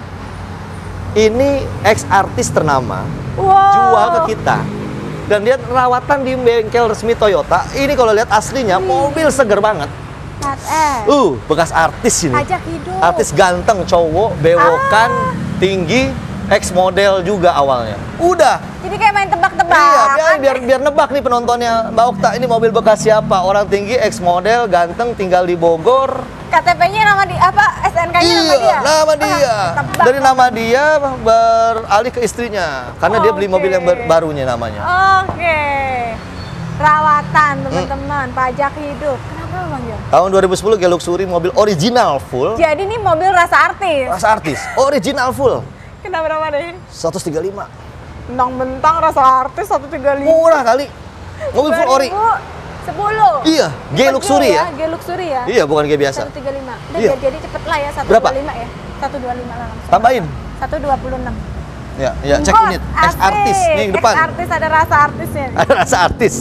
Ini ex artis ternama, Wow. jual ke kita. Dan dia rawatan di bengkel resmi Toyota. Ini kalau lihat aslinya, mobil seger banget. Plat S. Uh, bekas artis ini. Pajak hidup. Artis ganteng, cowok, bewokan, Ah. tinggi, ex model juga awalnya. Udah. Jadi kayak main tebak-tebakan. Iya, biar, biar biar nebak nih penontonnya. Mbak Okta, ini mobil bekas siapa? Orang tinggi, ex model, ganteng, tinggal di Bogor. K T P-nya nama di apa? S N K-nya nama dia. Iya, nama dia. Ah, tebak. Dari nama dia beralih ke istrinya. Karena dia beli Oke. mobil yang ber- barunya namanya. Oke. Rawatan teman-teman, pajak hidup. Kenapa Bang John? Tahun dua ribu sepuluh G Luxury mobil original full. Jadi ini mobil rasa artis. Rasa artis, original full. Kenapa berapa deh? seratus tiga puluh lima. Bentang-bentang rasa artis seratus tiga puluh lima. Murah kali. Mobil full ori. sepuluh. Iya, G Luxury ya. G Luxury ya. Iya, bukan G biasa. seratus tiga puluh lima. Udah Iya. jadi, jadi cepet lah ya, seratus Berapa? dua puluh lima ya. seratus dua puluh lima lah langsung. Tambahin. seratus dua puluh enam. Ya, ya cek Bungkus, unit. Ex artis asik. nih yang depan. Ex artis ada rasa artisnya. Ada rasa artis.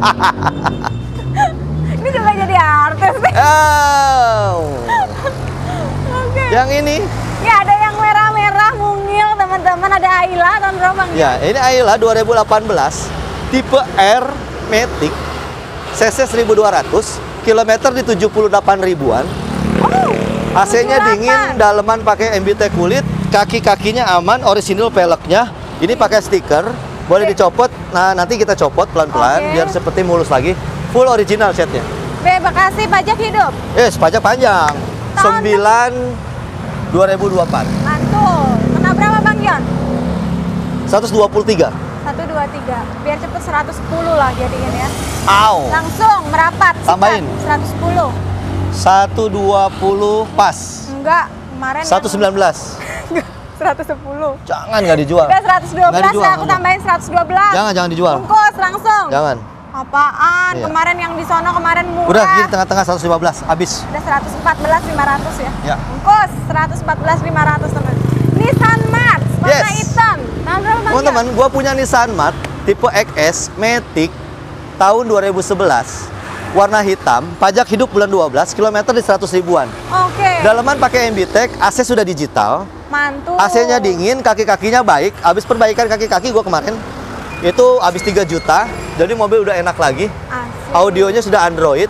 Ini juga jadi artis nih. Oh. Oke. Yang ini, Ya ada yang merah-merah mungil teman-teman, ada Ayla tahun berapa Bang? ya ini Ayla dua ribu delapan belas, tipe R Matic, cc seribu dua ratus, kilometer di tujuh puluh delapan ribuan. Oh, A C-nya tujuh puluh delapan. dingin, daleman pakai M B T kulit, kaki-kakinya aman, orisinil peleknya. Ini pakai stiker, boleh Oke. dicopot. Nah, nanti kita copot pelan-pelan Oke. biar seperti mulus lagi. Full original setnya. B Bekasi pajak hidup. Eh, pajak panjang. Tahun sembilan dua ribu dua puluh empat. Mantul. Kena berapa Bang Yon? seratus dua puluh tiga. seratus dua dua tiga. Biar cepet seratus sepuluh lah jadiin ya. Au. Langsung merapat. sikat. Tambahin. seratus sepuluh. seratus dua puluh pas. Enggak, kemarin seratus sembilan belas. seratus sepuluh. Jangan nggak dijual. Udah seratus dua belas Nggak dijual, ya, aku nggak. tambahin seratus dua belas. Jangan, jangan dijual. Bungkus langsung. Jangan. Apaan? Iya. Kemarin yang di sono kemarin murah. Udah di tengah-tengah seratus lima belas habis. Udah seratus empat belas lima ratus ya. Ya. Bungkus seratus empat belas lima ratus teman. Nissan March warna Yes. hitam. Tahun berapa Bang? Teman-teman, gua punya Nissan March tipe X S Matic tahun dua ribu sebelas. Warna hitam, pajak hidup bulan dua belas, kilometer di seratus ribuan. Oke. Dalaman pakai M B T E C, A C sudah digital. Mantul. A C-nya dingin, kaki-kakinya baik. Habis perbaikan kaki-kaki gua kemarin itu habis tiga juta. Jadi mobil udah enak lagi. Asik. Audionya sudah Android.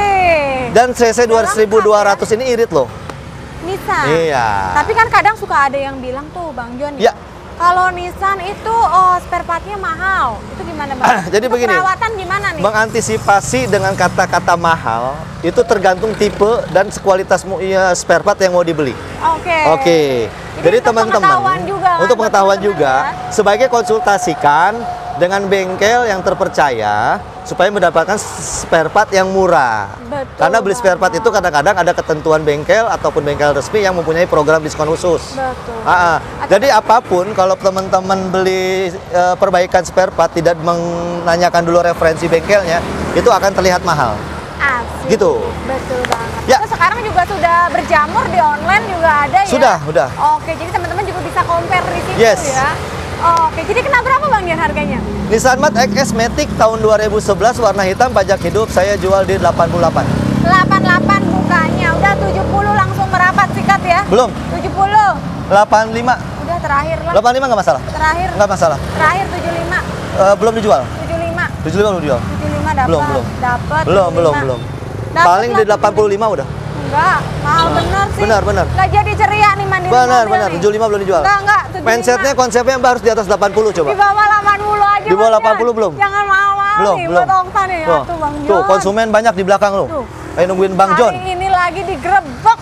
Wih. Dan C C dua ribu dua ratus ini irit loh. Nissan. Iya. Tapi kan kadang suka ada yang bilang tuh Bang Jon. Ya. Kalau Nissan itu oh, spare part-nya mahal. Itu gimana Bang? Jadi Untuk begini. perawatan gimana nih? Mengantisipasi dengan kata-kata mahal itu tergantung tipe dan kualitas mu- ya, spare part yang mau dibeli. Oke. Oke. Jadi untuk teman-teman pengetahuan juga, kan, untuk buat pengetahuan teman-teman juga ya. sebaiknya konsultasikan dengan bengkel yang terpercaya supaya mendapatkan spare part yang murah. Betul Karena beli spare part banget. itu kadang-kadang ada ketentuan bengkel ataupun bengkel resmi yang mempunyai program diskon khusus. Betul. Ah, ah. Jadi apapun kalau teman-teman beli eh, perbaikan spare part tidak menanyakan dulu referensi bengkelnya, itu akan terlihat mahal. Asik. Gitu. Betul banget. Ya. Terus sekarang juga sudah berjamur di online juga ada ya? Sudah, udah. Oke, jadi teman-teman juga bisa compare di situ Yes. ya. Oke, jadi kena berapa Bang Jon harganya? Nissan March X S Matic tahun dua ribu sebelas warna hitam pajak hidup saya jual di delapan puluh delapan. delapan puluh delapan bukanya. Udah tujuh puluh langsung merapat sikat ya? Belum. tujuh puluh. delapan puluh lima. Udah terakhir lah. delapan puluh lima nggak masalah. Terakhir. Nggak masalah. Terakhir tujuh puluh lima. Eh, belum dijual. tujuh puluh lima. tujuh puluh lima belum dijual. tujuh puluh lima dapat. Belum, belum. Dapat. Belum, belum, belum. Paling di delapan puluh lima udah. Enggak, mahal bener sih. Benar, benar. Enggak jadi ceria nih mandiri Benar, mobil benar. nih. tujuh puluh lima belum dijual. Enggak, enggak, tujuh puluh lima. Mindsetnya konsepnya harus di atas delapan puluh coba. Di bawah delapan puluh aja. Di bawah Bang delapan puluh Jon. belum? Jangan mahal-mahal Belum, nih belum. buat Okta nih ya Tuh, tuh Bang Jon. tuh konsumen banyak di belakang lu. Tuh. Kayak nungguin Bang Jon. Hari ini lagi digerebek.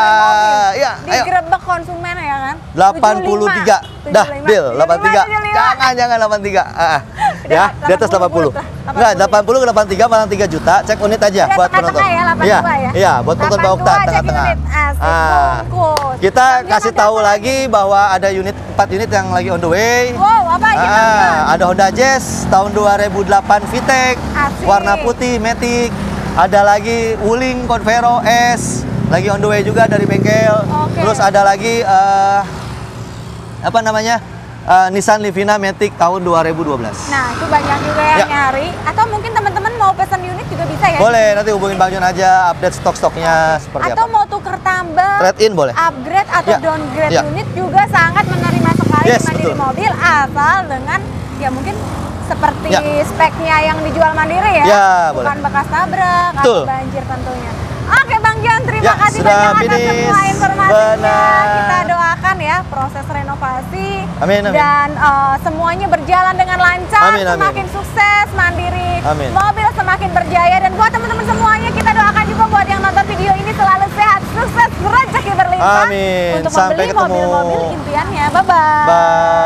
Ah, iya, ayo. Digerebek konsumen ya kan? delapan puluh tiga. Dah, deal. delapan puluh tiga. Jangan, jangan delapan puluh tiga. Ah, ah. Ya, di atas delapan puluh. Enggak, delapan puluh ke delapan puluh tiga malah tiga juta. Cek unit aja Ya, buat tengah-tengah penonton. ya, delapan puluh Iya, dua ya? iya, buat penonton Bang Okta delapan puluh dua, cek tengah-tengah. unit. Asik, Ah. bungkus. Kita Bang Jon kasih ada tahu apa lagi bahwa ada unit empat unit yang lagi on the way. Wow, apa aja Bang Jon? Ah, ada Honda Jazz tahun dua ribu delapan VTEC Asik. warna putih Matic. Ada lagi Wuling Convero S lagi on the way juga dari bengkel. Oke. Terus ada lagi eh, apa namanya eh, Nissan Livina Matic tahun dua ribu dua belas. Nah, itu banyak juga yang Ya. nyari. Atau mungkin teman-teman mau pesan unit juga bisa ya? Boleh nanti hubungin Bang Jon aja update stok-stoknya seperti Atau apa. mau tuker tambah, Trade in boleh. upgrade atau Ya. downgrade Ya. unit juga sangat menerima sekali Yes, di Mandiri betul. Mobil asal dengan ya mungkin seperti Ya. speknya yang dijual Mandiri ya, Ya, bukan boleh. bekas tabrak Betul. atau banjir tentunya. Oke Bang Jon, terima Ya, kasih sudah banyak atas finish. semua informasinya. Benar. Kita doakan ya proses renovasi Amin, amin. dan eh, semuanya berjalan dengan lancar, Amin, amin. semakin sukses Mandiri Amin. Mobil semakin berjaya. Dan buat teman-teman semuanya kita doakan juga buat yang nonton video ini selalu sehat, sukses, rezeki berlimpah Amin. untuk Sampai membeli ketemu. mobil-mobil impiannya. Bye bye. Bye.